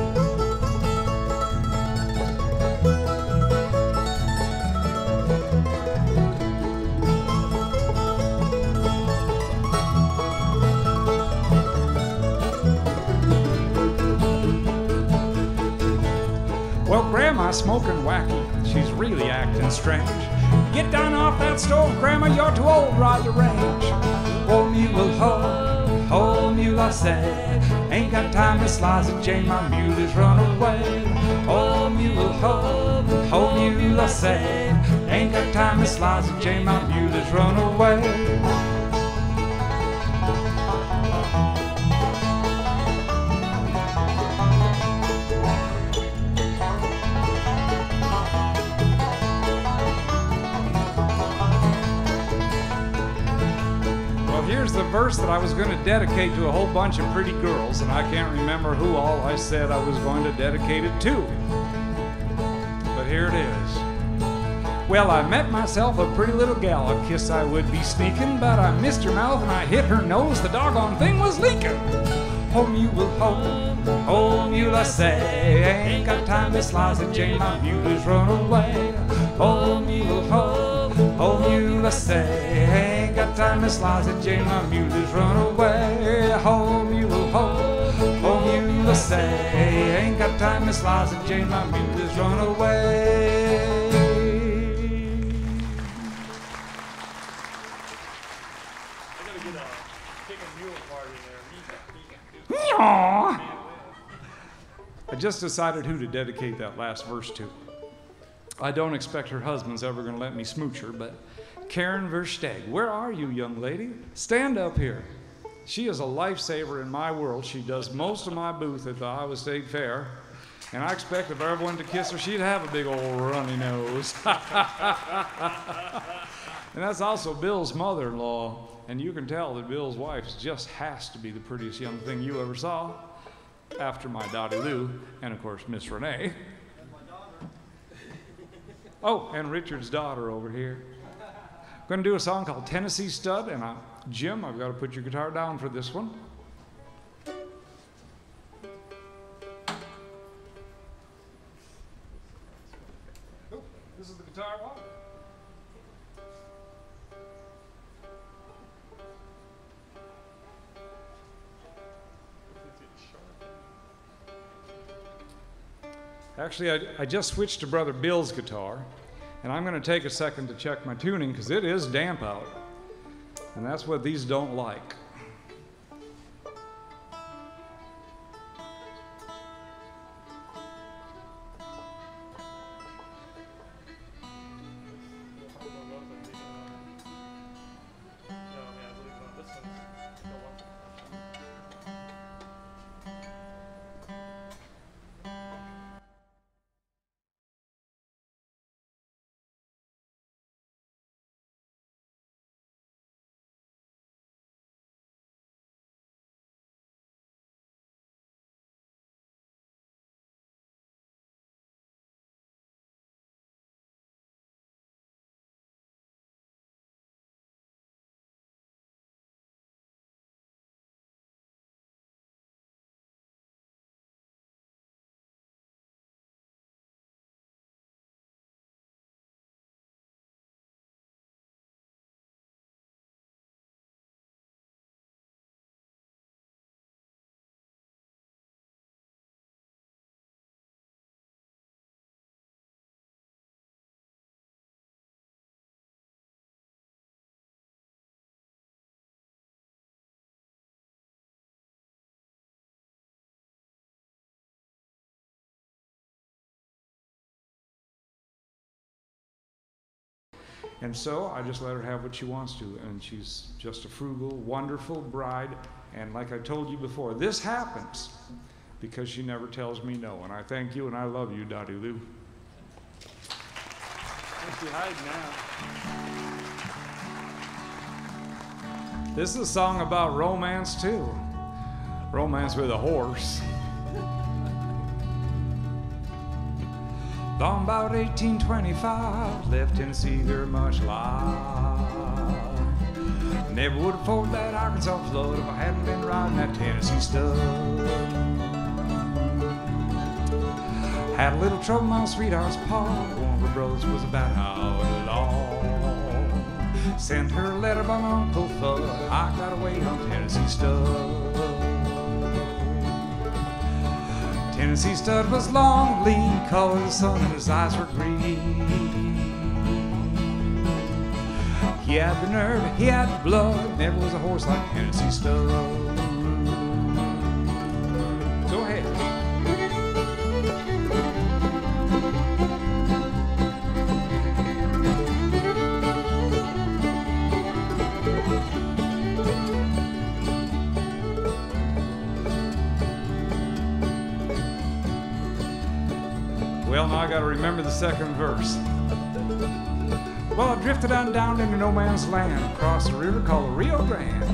Grandma's smoking wacky, she's really acting strange. Get down off that stove, Grandma, you're too old to ride the range. Oh, mule, ho, mule, I say, ain't got time, Miss Liza Jane, my mule has run away. Oh, mule, ho, mule, I say, ain't got time, Miss Liza Jane, my mule has run away. Here's the verse that I was going to dedicate to a whole bunch of pretty girls, and I can't remember who all I said I was going to dedicate it to. But here it is. Well, I met myself a pretty little gal, a kiss I would be sneaking, but I missed her mouth and I hit her nose, the doggone thing was leaking. Oh, mule, oh, mule, I say, ain't got time, Miss Liza Jane, my mule has run away. Oh, mule, oh, mule, I say, ain't got time, Miss Liza Jane, my mule has run away. Oh, mule, oh, mule, I say, ain't got time, Miss Liza Jane, my mule has run away. I gotta get a kick a mule part in there. I just decided who to dedicate that last verse to. I don't expect her husband's ever going to let me smooch her, but Karen Versteg, where are you, young lady? Stand up here. She is a lifesaver in my world. She does most of my booth at the Iowa State Fair, and I expect if everyone to kiss her, she'd have a big old runny nose. And that's also Bill's mother-in-law, and you can tell that Bill's wife just has to be the prettiest young thing you ever saw, after my Dottie Lou, and of course Miss Renee. Oh, and Richard's daughter over here. I'm going to do a song called Tennessee Stud, and Jim, I've got to put your guitar down for this one. Oh, this is the guitar one. Actually, I just switched to Brother Bill's guitar, and I'm going to take a second to check my tuning because it is damp out, and that's what these don't like. And so I just let her have what she wants to, and she's just a frugal, wonderful bride. And like I told you before, this happens because she never tells me no. And I thank you and I love you, Dottie Lou. Don't you hide now. This is a song about romance too. Romance with a horse. Long about 1825, left Tennessee very much alive. Never would have forded that Arkansas flood if I hadn't been riding that Tennessee stud. Had a little trouble, my sweetheart's pa. One of her brothers was about outlaw. Sent her a letter by my Uncle Fudd. I got away on Tennessee stud. Tennessee stud was long, lean, colored the sun, and his eyes were green. He had the nerve, he had the blood, never was a horse like Tennessee stud. Go ahead. Well, now I got to remember the second verse. Well, I drifted on down into no man's land, across a river called the Rio Grande.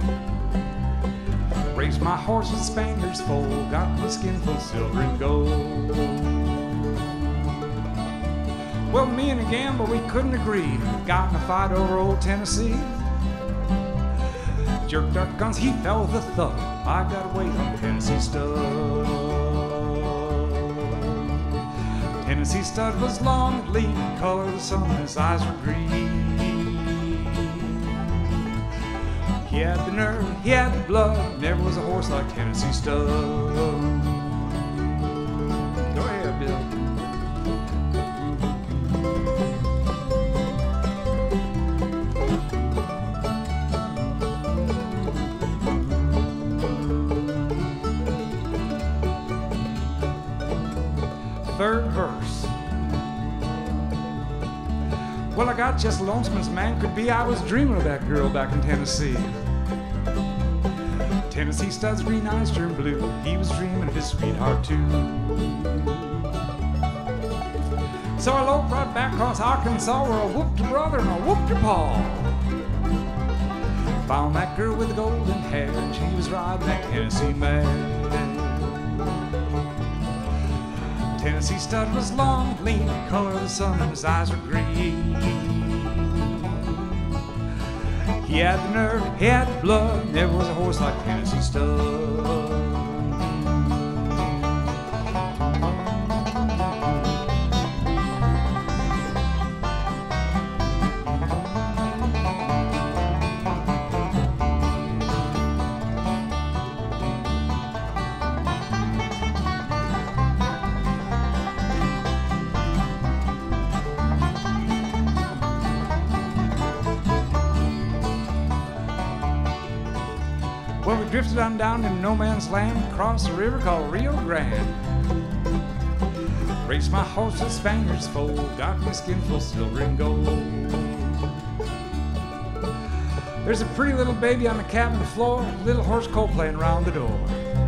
Raised my horse with Spaniards foal, got my skin full of silver and gold. Well, me and the gambler, we couldn't agree. Got in a fight over old Tennessee. Jerked our guns, he fell with a thud. I got away on Tennessee stud. Tennessee stud was long, lean, color of the sun, his eyes were green. He had the nerve, he had the blood, never was a horse like Tennessee stud. Go ahead, Bill. Third verse. Well, I got just lonesome as man could be. I was dreaming of that girl back in Tennessee. Tennessee stud's green eyes turned blue. He was dreaming of his sweetheart too. So I loped right back across Arkansas, where I whooped your brother and I whooped your pa. Found that girl with the golden hair, and she was riding that Tennessee mare. Tennessee stud was long, lean, color of the sun, and his eyes were green. He had the nerve, he had the blood, never was a horse like Tennessee stud. drifted on down in no man's land, across a river called Rio Grande. Raced my horse with Spaniards foal, got me skin full silver and gold. There's a pretty little baby on the cabin floor, little horse colt playing around the door.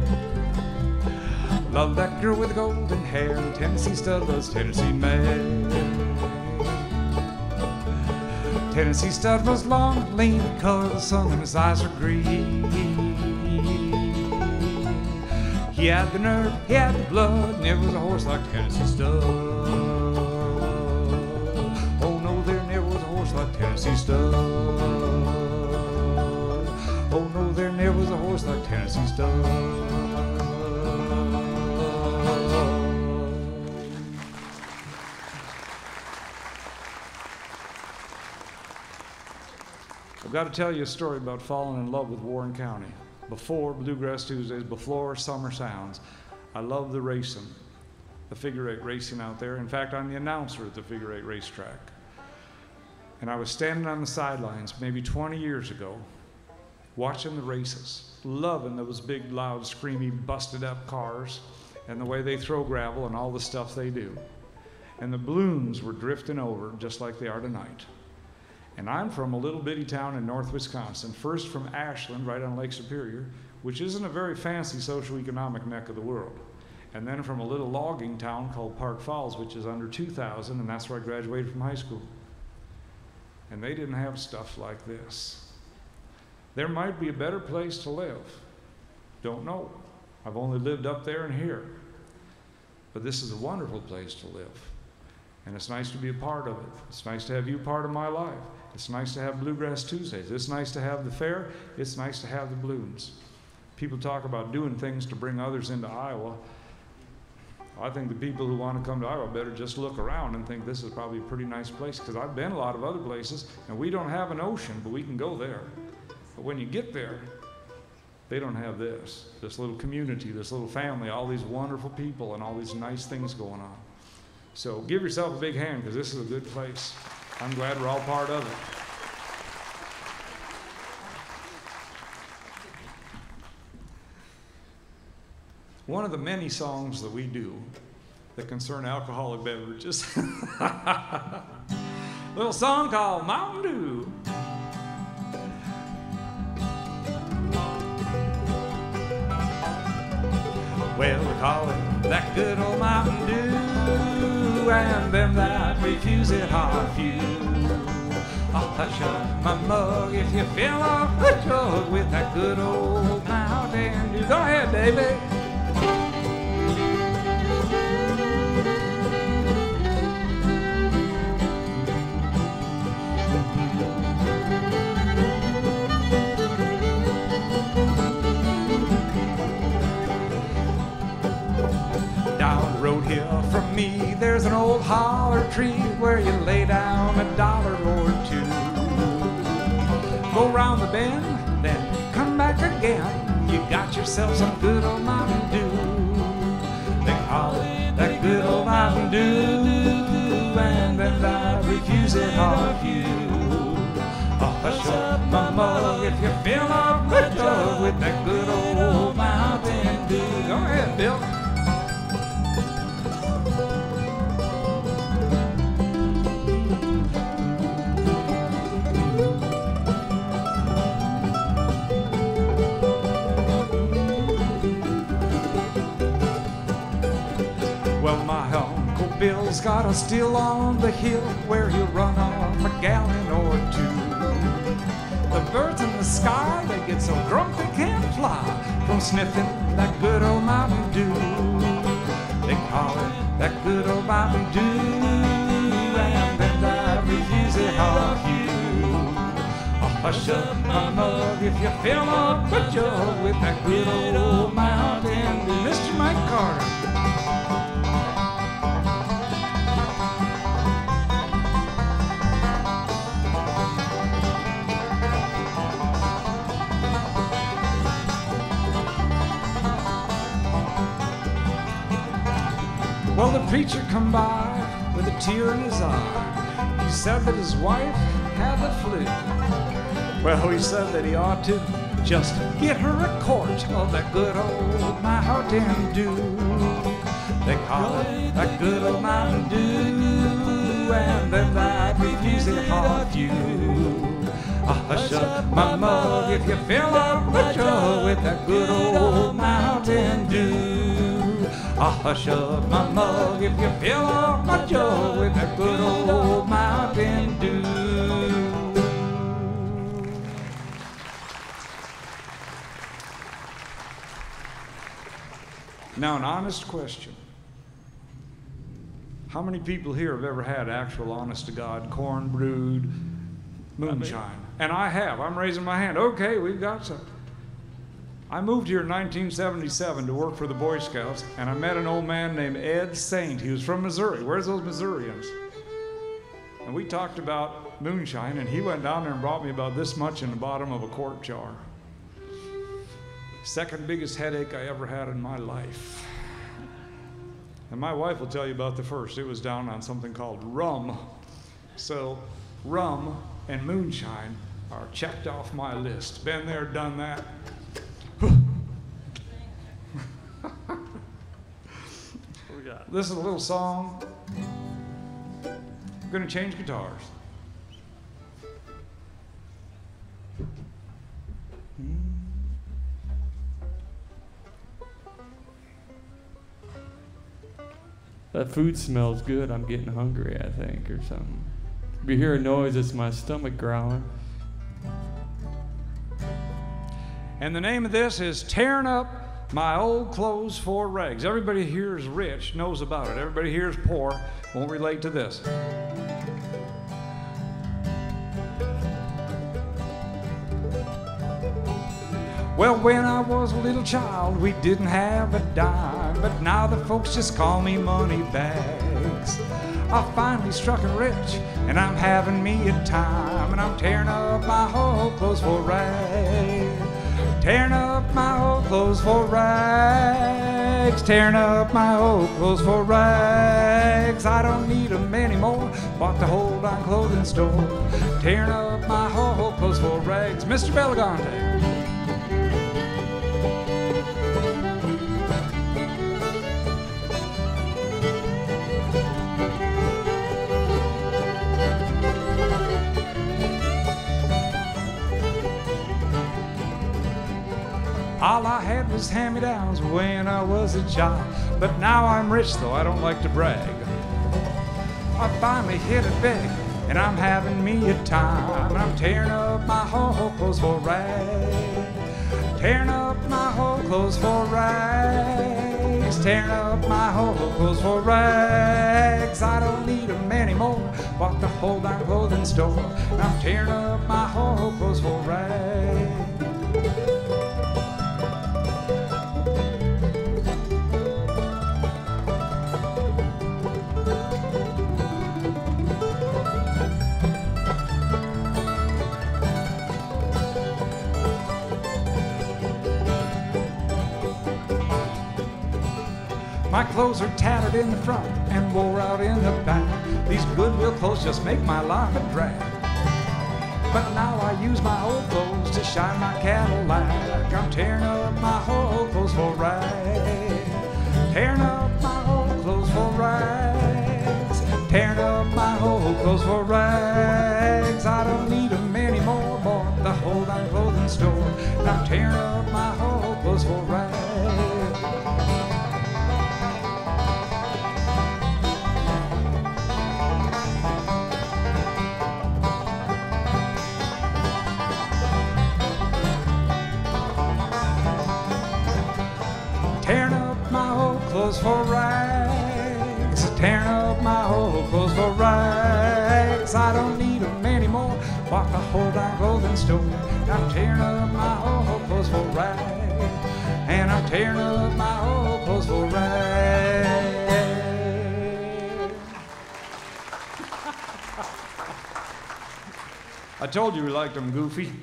Love that girl with the golden hair, Tennessee stud was Tennessee mare. Tennessee stud was long and lean, the color of the sun, and his eyes were green. He had the nerve, he had the blood, never was a horse like Tennessee stud. Oh no, there never was a horse like Tennessee stud. Oh no, there never was a horse like Tennessee stud. I've got to tell you a story about falling in love with Warren County. Before Bluegrass Tuesdays, before Summer Sounds, I love the racing, the figure eight racing out there. In fact, I'm the announcer at the figure eight racetrack. And I was standing on the sidelines maybe 20 years ago, watching the races, loving those big, loud, screamy, busted up cars and the way they throw gravel and all the stuff they do. And the balloons were drifting over just like they are tonight. And I'm from a little bitty town in north Wisconsin, first from Ashland, right on Lake Superior, which isn't a very fancy socioeconomic neck of the world. And then from a little logging town called Park Falls, which is under 2,000, and that's where I graduated from high school. And they didn't have stuff like this. There might be a better place to live. Don't know. I've only lived up there and here. But this is a wonderful place to live. And it's nice to be a part of it. It's nice to have you part of my life. It's nice to have Bluegrass Tuesdays. It's nice to have the fair. It's nice to have the balloons. People talk about doing things to bring others into Iowa. I think the people who want to come to Iowa better just look around and think this is probably a pretty nice place, because I've been a lot of other places, and we don't have an ocean, but we can go there. But when you get there, they don't have this little community, this little family, all these wonderful people, and all these nice things going on. So give yourself a big hand, because this is a good place. I'm glad we're all part of it. One of the many songs that we do that concern alcoholic beverages, a little song called Mountain Dew. Well, we call it that good old Mountain Dew, and them that refuse it are few. I'll hush up my mug if you fill up the jug with that good old Mountain Dew. Go ahead, David. Down the road here from me, there's an old holler tree where you lay down $1 or two. Go round the bend, then come back again. You got yourself some good old Mountain Dew. They call it that good old Mountain Dew, and then I refuse it are few. I'll hush up my mug if you fill up the jug with that good old Mountain Dew. Go ahead, Bill. Well, my Uncle Bill's got a still on the hill where he'll run off a gallon or two. The birds in the sky, they get so drunk they can't fly from sniffing that good old Mountain Dew. They call it that good old Mountain Dew, and then I refuse it off you. I'll hush up my mug if you fill up the jug with that good old Mountain Dew. Mr. Mike Carter. Well, the preacher come by with a tear in his eye. He said that his wife had the flu. Well, he said that he ought to Just get her a quart of that good old Mountain Dew. They call it that good old Mountain Dew, and then that refusing hard you. Hush up my mug if you fill up my jug with that good old Mountain Dew. Hush up my mug if you fill up my jug with that good old Mountain Dew. Now, an honest question. How many people here have ever had actual, honest-to-God, corn brewed moonshine? And I have. I'm raising my hand. Okay, we've got some. I moved here in 1977 to work for the Boy Scouts, and I met an old man named Ed Saint. He was from Missouri. Where's those Missourians? And we talked about moonshine, and he went down there and brought me about this much in the bottom of a quart jar. Second biggest headache I ever had in my life. And my wife will tell you about the first. It was down on something called rum. So rum and moonshine are checked off my list. Been there, done that. This is a little song. I'm going to change guitars. That food smells good. I'm getting hungry, I think, or something. If you hear a noise, it's my stomach growling. And the name of this is Tearing Up My Old Clothes for Rags. Everybody here is rich, knows about it. Everybody here is poor, won't relate to this. Well, when I was a little child, we didn't have a dime, but now the folks just call me money bags. I finally struck it rich, and I'm having me a time, and I'm tearing up my old clothes for rags. Tearing up my old clothes for rags. Tearing up my old clothes for rags. I don't need them anymore. Bought the whole darn clothing store. Tearing up my old clothes for rags. Mr. Belagonte. All I had was hand-me-downs when I was a child, but now I'm rich, though I don't like to brag. I finally hit it big, and I'm having me a time, and I'm tearing up my whole clothes for rags. Tearing up my whole clothes for rags. Tearing up my whole clothes for rags. I don't need them anymore. Bought the whole darn clothing store, and I'm tearing up my whole clothes for rags. My clothes are tattered in the front and wore out in the back. These Goodwill clothes just make my life a drag. But now I use my old clothes to shine my Cadillac. I'm tearing up my old clothes for rags. Tearing up my old clothes for rags. Tearing up my old clothes for rags. I don't need them anymore. Bought the whole darn clothing store. Now I'm tearing up my old clothes for rags. Tearing up my old clothes for rags. Tearing up my old clothes for rags. I don't need them anymore. Bought the whole darn clothing store. I'm tearing up my old clothes for rags. And I'm tearing up my old clothes for rags. I told you we liked them goofy.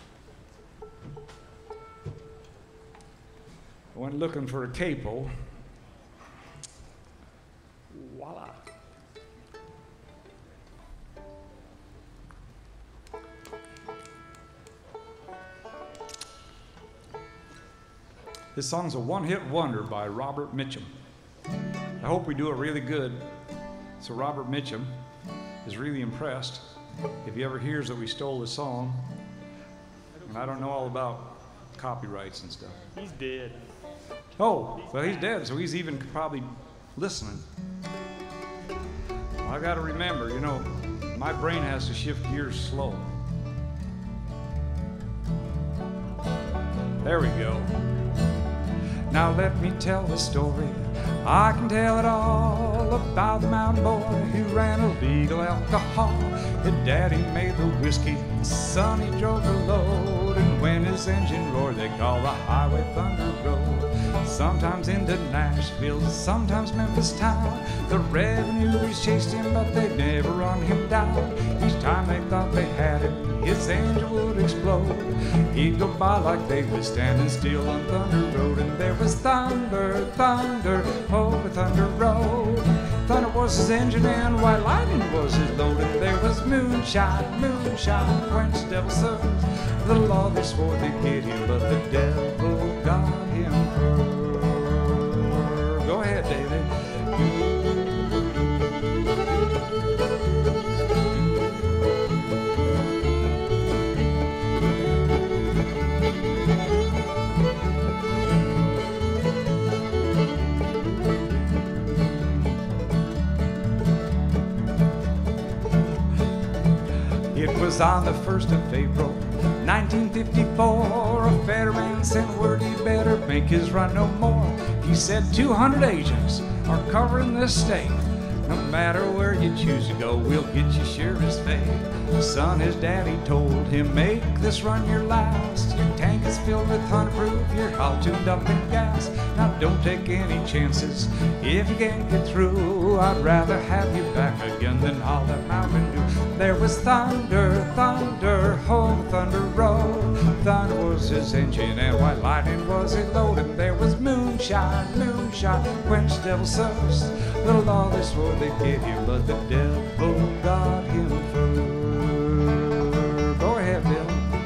I went looking for a capo. Voila. This song's a one-hit wonder by Robert Mitchum. I hope we do it really good, so Robert Mitchum is really impressed if he ever hears that we stole his song. And I don't know all about copyrights and stuff. He's dead. Oh, well, he's dead, so he's even probably listening. I got to remember, you know, my brain has to shift gears slow. There we go. Now let me tell the story. I can tell it all about the mountain boy who ran illegal alcohol. His daddy made the whiskey, son he drove the load, and when his engine roared, they called the highway Thunder Road. Sometimes into Nashville, sometimes Memphis town. The revenues chased him, but they never run him down. Each time they thought they had him, his engine would explode. He'd go by like they were standing still on Thunder Road, and there was thunder, thunder over Thunder Road. Thunder was his engine and white lightning was his load, and there was moonshine, moonshine, quench devil serves. The law they swore they'd get him, but the devil got him first. Go ahead, David. It was on the 1st of April, 1954. A federal man sent word he better make his run no more. He said 200 agents are covering this state. No matter where you choose to go, we'll get you sure as fate. Son, his daddy told him, make this run your last. Your tank is filled with Thunderproof, you're all tuned up in gas. Now don't take any chances if you can't get through. I'd rather have you back again than all that Mountain Dew. There was thunder, thunder, oh Thunder Road. Thunder was his engine and white lightning was his load. And there was moonshine, moonshine, quench devil's thirst. The law they swore they'd get him, but the devil got him first. Go ahead, Bill.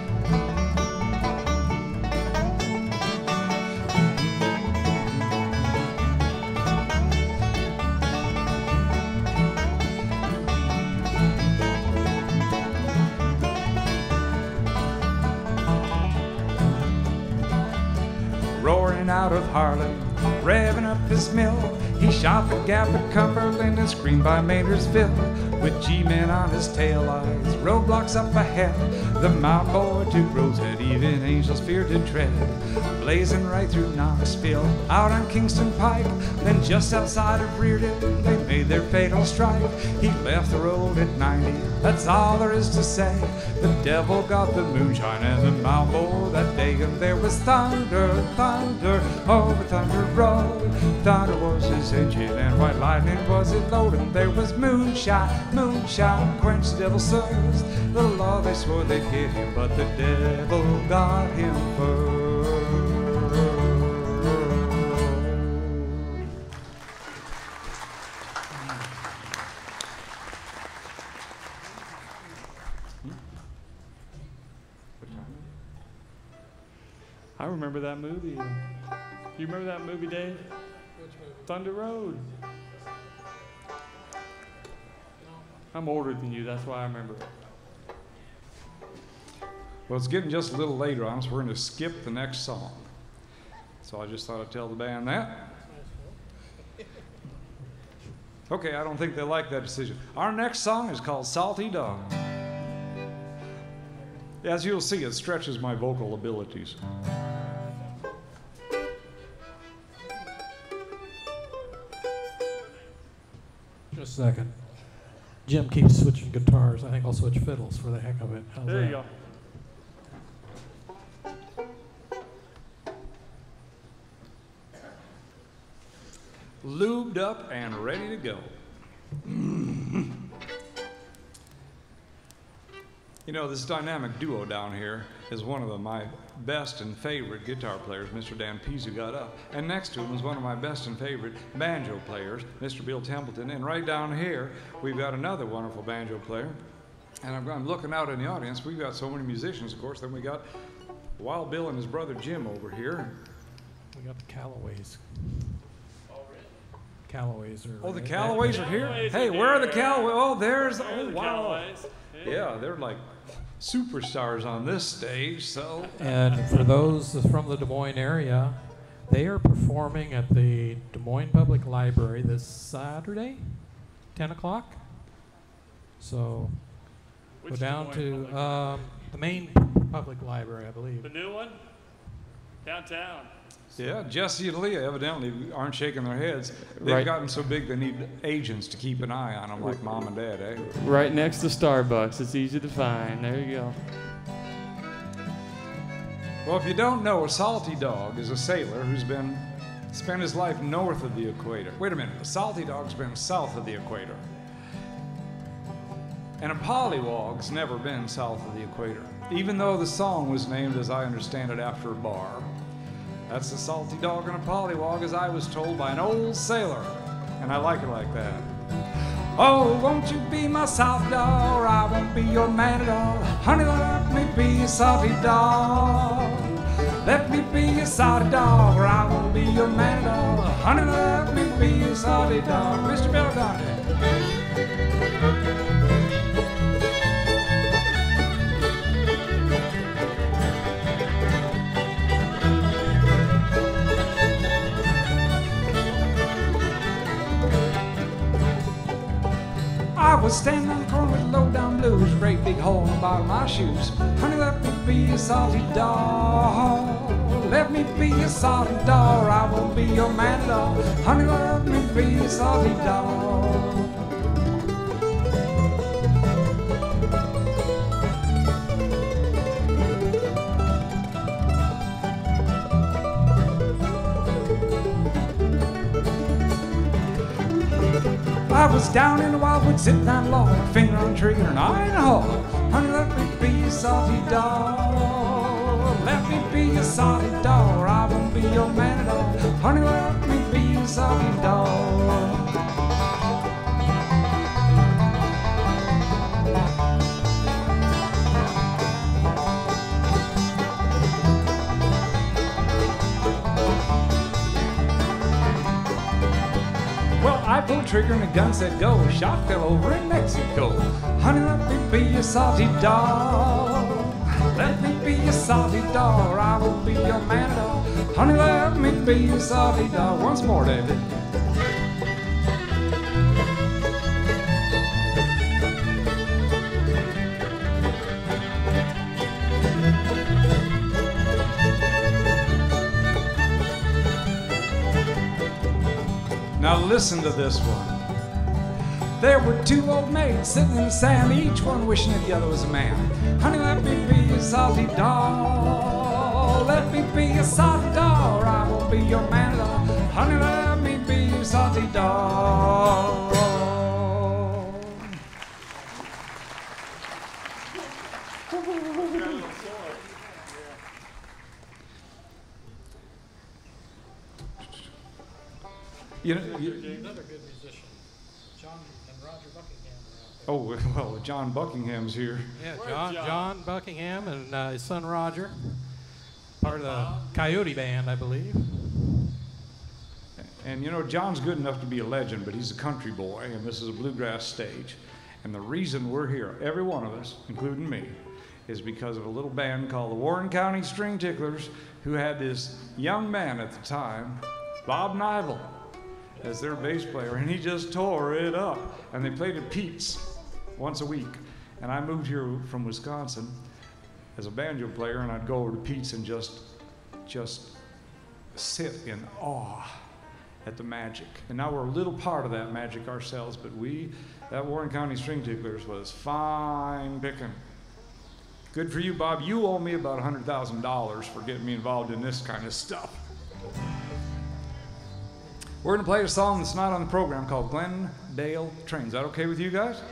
Roaring out of Harlem, revving up his mill, he shot the gap at Cumberland and screamed by Maynardsville. With G-men on his tail lights, roadblocks up ahead, the mountain boy took roads that even angels feared to tread. Blazing right through Knoxville, out on Kingston Pike, then just outside of Reardon, they made their fatal strike. He left the road at 90, that's all there is to say. The devil got the moonshine and the mountain boy that day, and there was thunder, thunder over Thunder Road. Thunder was his engine and white lightning was his load, and there was moonshine, moonshine, quench devil's thirst. The law they swore they'd get him, but the devil got him first. I remember that movie. You remember that movie, Dave? Which movie? Thunder Road. I'm older than you, that's why I remember it. Well, it's getting just a little later on, so we're going to skip the next song. So I just thought I'd tell the band that. Okay, I don't think they like that decision. Our next song is called Salty Dog. As you'll see, it stretches my vocal abilities. Just a second. Jim keeps switching guitars. I think I'll switch fiddles for the heck of it. How's There that? you go. Lubed up and ready to go. You know, this dynamic duo down here is one of my best and favorite guitar players, Mr. Dan Pease, who got up. And next to him is one of my best and favorite banjo players, Mr. Bill Templeton. And right down here, we've got another wonderful banjo player. And I'm looking out in the audience. We've got so many musicians, of course. Then we got Wild Bill and his brother Jim over here. We got the Callaways. Callaways are. Oh, the Callaways are here? Hey, where are the Callaways? Oh, there's, oh, wow. Callaways. Yeah, they're like superstars on this stage, so. And for those from the Des Moines area, they are performing at the Des Moines Public Library this Saturday, 10 o'clock. So Which go down Des to Moines Public? the main public library, I believe. The new one? Downtown. Yeah, Jesse and Leah evidently aren't shaking their heads. They've Right. gotten so big they need agents to keep an eye on them like mom and dad, eh? Right next to Starbucks. It's easy to find. There you go. Well, if you don't know, a salty dog is a sailor who's spent his life north of the equator. Wait a minute, a salty dog's been south of the equator. And a pollywog's never been south of the equator, even though the song was named, as I understand it, after a bar. That's a salty dog and a pollywog, as I was told by an old sailor, and I like it like that. Oh, won't you be my salty dog, or I won't be your man at all. Honey, let me be a salty dog. Let me be a salty dog, or I won't be your man at all. Honey, let me be a salty dog. Mr. Belladonna. I was standing on the corner with low down blues, great big hole in the bottom of my shoes. Honey, let me be a salty dog. Let me be a salty dog, or I won't be your man at all. Honey, let me be a salty dog. I was down in the wildwood, sitting down log, finger on the trigger, and eye in the hole. Honey, let me be a salty dog. Let me be a salty dog, or I won't be your man at all. Honey, let me be a salty dog. I pulled trigger and the gun said go. A shot fell over in Mexico. Honey, let me be a salty dog. Let me be a salty dog, or I won't be your man at all. Honey, let me be a salty dog. Once more, David. Now listen to this one. There were two old maids sitting in the sand, each one wishing that the other was a man. Honey, let me be a salty dog. Let me be a salty dog, or I won't be your man at all. Honey, let me be a salty dog. You know, Another good musician, John and Roger Buckingham. oh, well, John Buckingham's here. Yeah, John Buckingham and his son Roger, part of the Coyote Band, I believe. And you know, John's good enough to be a legend, but he's a country boy, and this is a bluegrass stage. And the reason we're here, every one of us, including me, is because of a little band called the Warren County String Ticklers, who had this young man at the time, Bob Nivel, as their bass player, and he just tore it up. And they played at Pete's once a week. And I moved here from Wisconsin as a banjo player, and I'd go over to Pete's and just sit in awe at the magic. And now we're a little part of that magic ourselves, but that Warren County String Ticklers was fine picking. Good for you, Bob. You owe me about $100,000 for getting me involved in this kind of stuff. We're going to play a song that's not on the program called Glendale Train. Is that okay with you guys?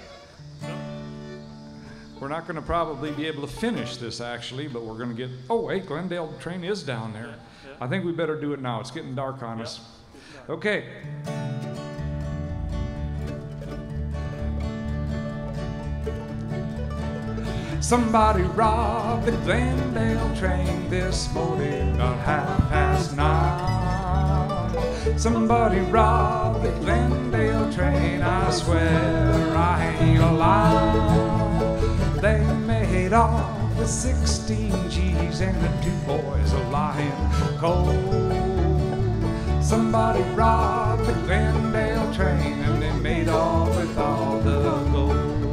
We're not going to probably be able to finish this, actually, but we're going to get... Oh, wait, Glendale Train is down there. I think we better do it now. It's getting dark on us. Okay. Somebody robbed the Glendale train this morning about 9:30. Somebody robbed the Glendale train, I swear I ain't alive. They made off with 16 G's and the 2 boys are lying cold. Somebody robbed the Glendale train and they made off with all the gold.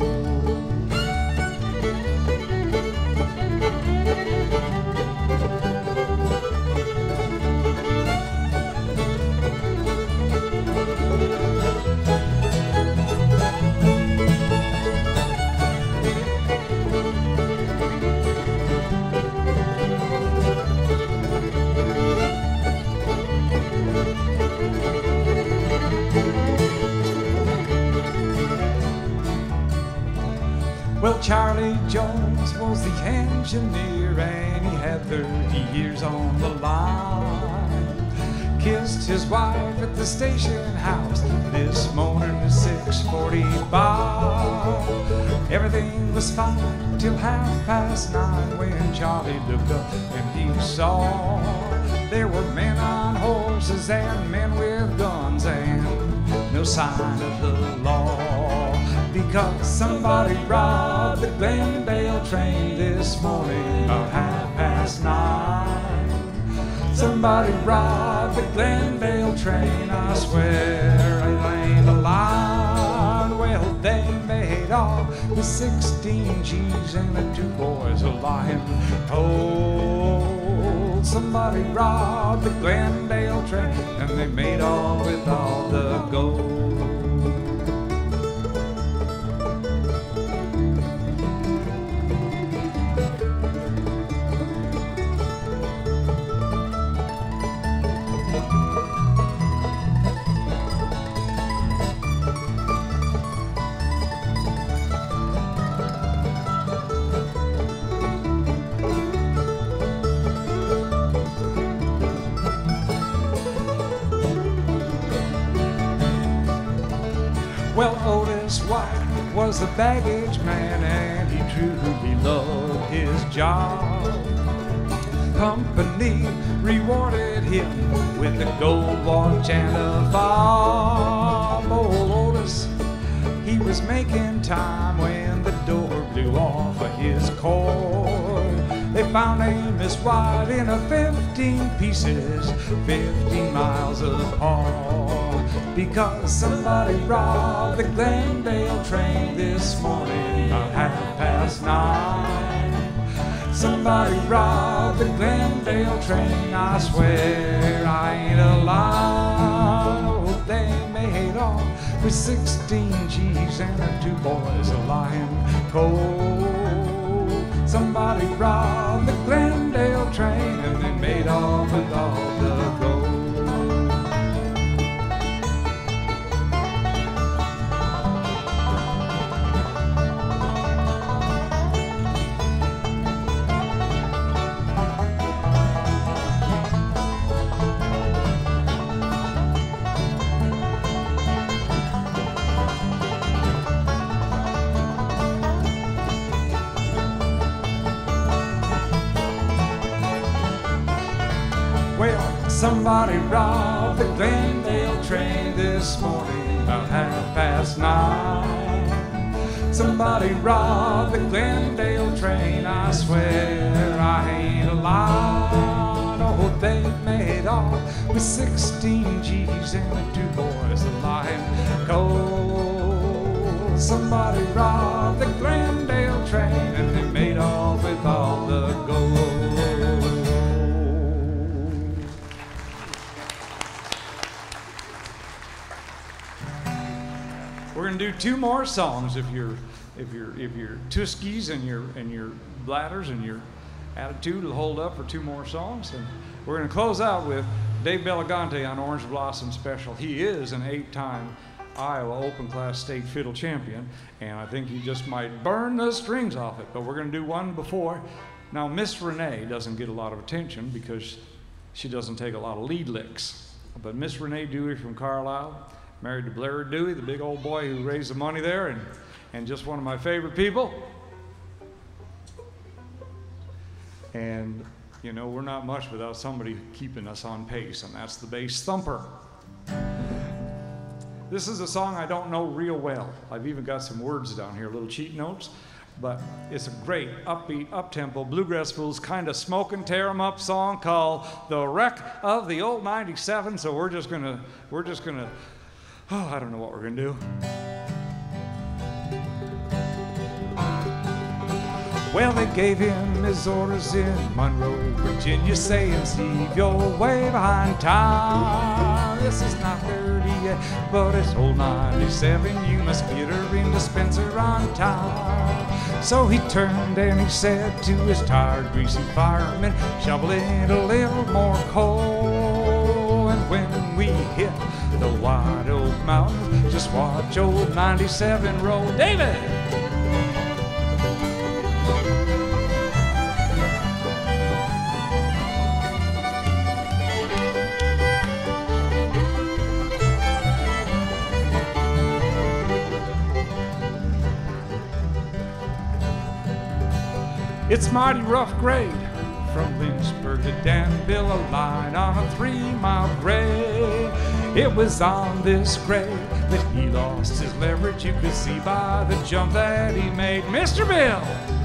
Well, Charlie Jones was the engineer and he had 30 years on the line. Kissed his wife at the station house this morning at 6:45. Everything was fine till 9:30 when Charlie looked up and he saw there were men on horses and men with guns and no sign of the law. Because somebody robbed the Glendale train this morning about 9:30. Somebody robbed the Glendale train, I swear it ain't a lie. Well, they made off with 16 G's and the 2 boys are lying cold. Somebody robbed the Glendale train and they made off with all the gold. Well, Otis White was a baggage man and he truly loved his job. Company rewarded him with a gold watch and a fob. Old Otis, he was making time when the door blew off of his cord. They found Amos White in a 15 pieces, 15 miles apart. Because somebody robbed the Glendale train this morning about 9:30. Somebody robbed the Glendale train, I swear I ain't a lie. Oh, they made off with 16 G's and the 2 boys are lying cold. Somebody robbed the Glendale train and they made off with all the gold. Somebody robbed the Glendale train this morning about 9:30. Somebody robbed the Glendale train, I swear I ain't a lie. Oh, they made off with 16 G's and the 2 boys are lying cold. Somebody robbed the Glendale train and they made off with all the gold. We're gonna do 2 more songs if your tuskies and your bladders and your attitude will hold up for 2 more songs. And we're gonna close out with Dave Bellagante on Orange Blossom Special. He is an 8-time Iowa Open Class State Fiddle Champion, and I think he just might burn the strings off it. But we're gonna do one before. Now, Miss Renee doesn't get a lot of attention because she doesn't take a lot of lead licks. But Miss Renee Dewey from Carlisle, married to Blair Dewey, the big old boy who raised the money there, and just one of my favorite people. And, you know, we're not much without somebody keeping us on pace, and that's the bass thumper. This is a song I don't know real well. I've even got some words down here, little cheat notes. But it's a great, upbeat, up-tempo, Bluegrass Fools kind of smoke and tear 'em up song called The Wreck of the Old 97. So we're just gonna, oh, I don't know what we're gonna do. Well, they gave him his orders in Monroe, Virginia, saying, Steve, you're way behind time. This is not 38, but it's old 97. You must get her into Spencer on time. So he turned and he said to his tired, greasy fireman, shovel in a little more coal. And when we hit the White Oak Mountains, just watch old 97 roll. David! It's mighty rough grade from Lynchburg to Danville, a line on a 3-mile grade. It was on this grade that he lost his leverage. You could see by the jump that he made. Mr. Bill!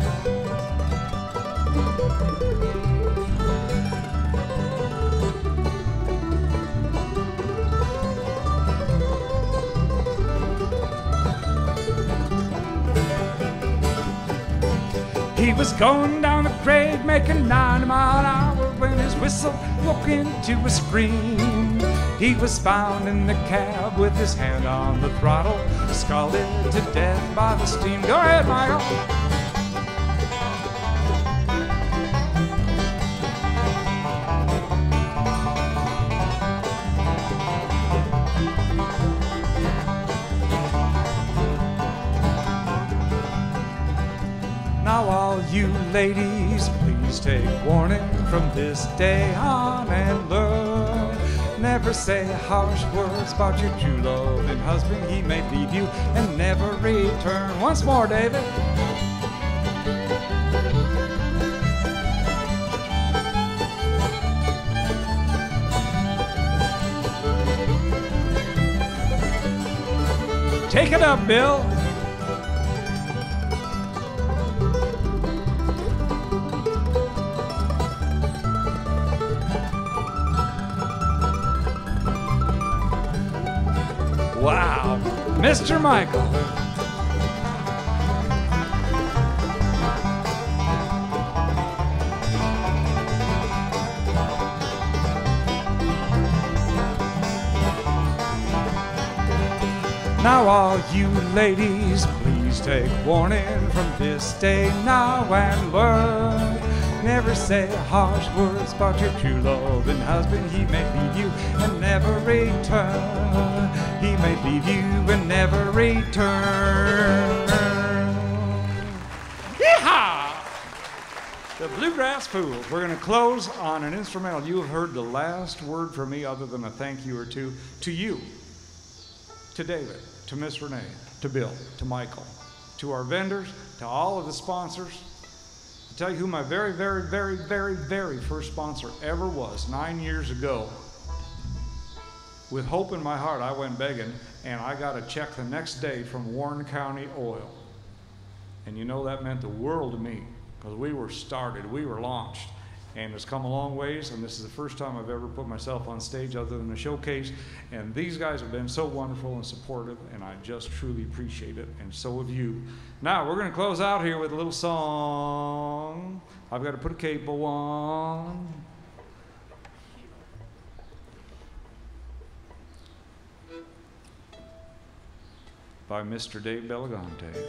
He was going down the grade, making 90 miles an hour when his whistle woke into a scream. He was found in the cab with his hand on the throttle, scalded to death by the steam. Go ahead, Michael. Now all you ladies, please take warning from this day on and learn. Never say harsh words about your true loving husband. He may leave you and never return. Once more, David. Take it up, Bill. Wow, Mr. Michael. Now all you ladies, please take warning from this day now and learn. Never say harsh words about your true loving husband. He may leave you and never return. He may leave you and never return. Yeehaw! The Bluegrass Fools. We're going to close on an instrumental. You have heard the last word from me other than a thank you or two to you, to David, to Miss Renee, to Bill, to Michael, to our vendors, to all of the sponsors. To tell you who my very, very, very, very, very first sponsor ever was 9 years ago. With hope in my heart, I went begging, and I got a check the next day from Warren County Oil. And you know that meant the world to me, because we were started, we were launched. And it's come a long ways, and this is the first time I've ever put myself on stage other than a showcase. And these guys have been so wonderful and supportive, and I just truly appreciate it, and so have you. Now, we're going to close out here with a little song. I've got to put a capo on. By Mr. Dave Belagante.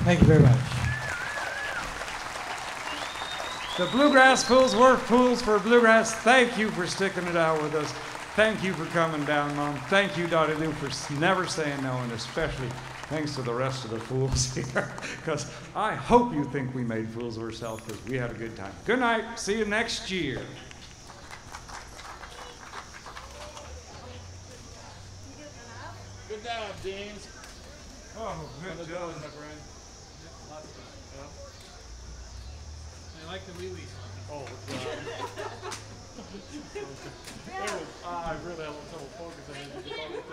Thank you very much. The Bluegrass Fools were fools for bluegrass. Thank you for sticking it out with us. Thank you for coming down, Mom. Thank you, Dottie Lou, for never saying no, and especially thanks to the rest of the fools here, because I hope you think we made fools of ourselves, because we had a good time. Good night. See you next year. Good job, James. Oh, good job. I like the wee wee song. Oh, God. I really have a little trouble focusing.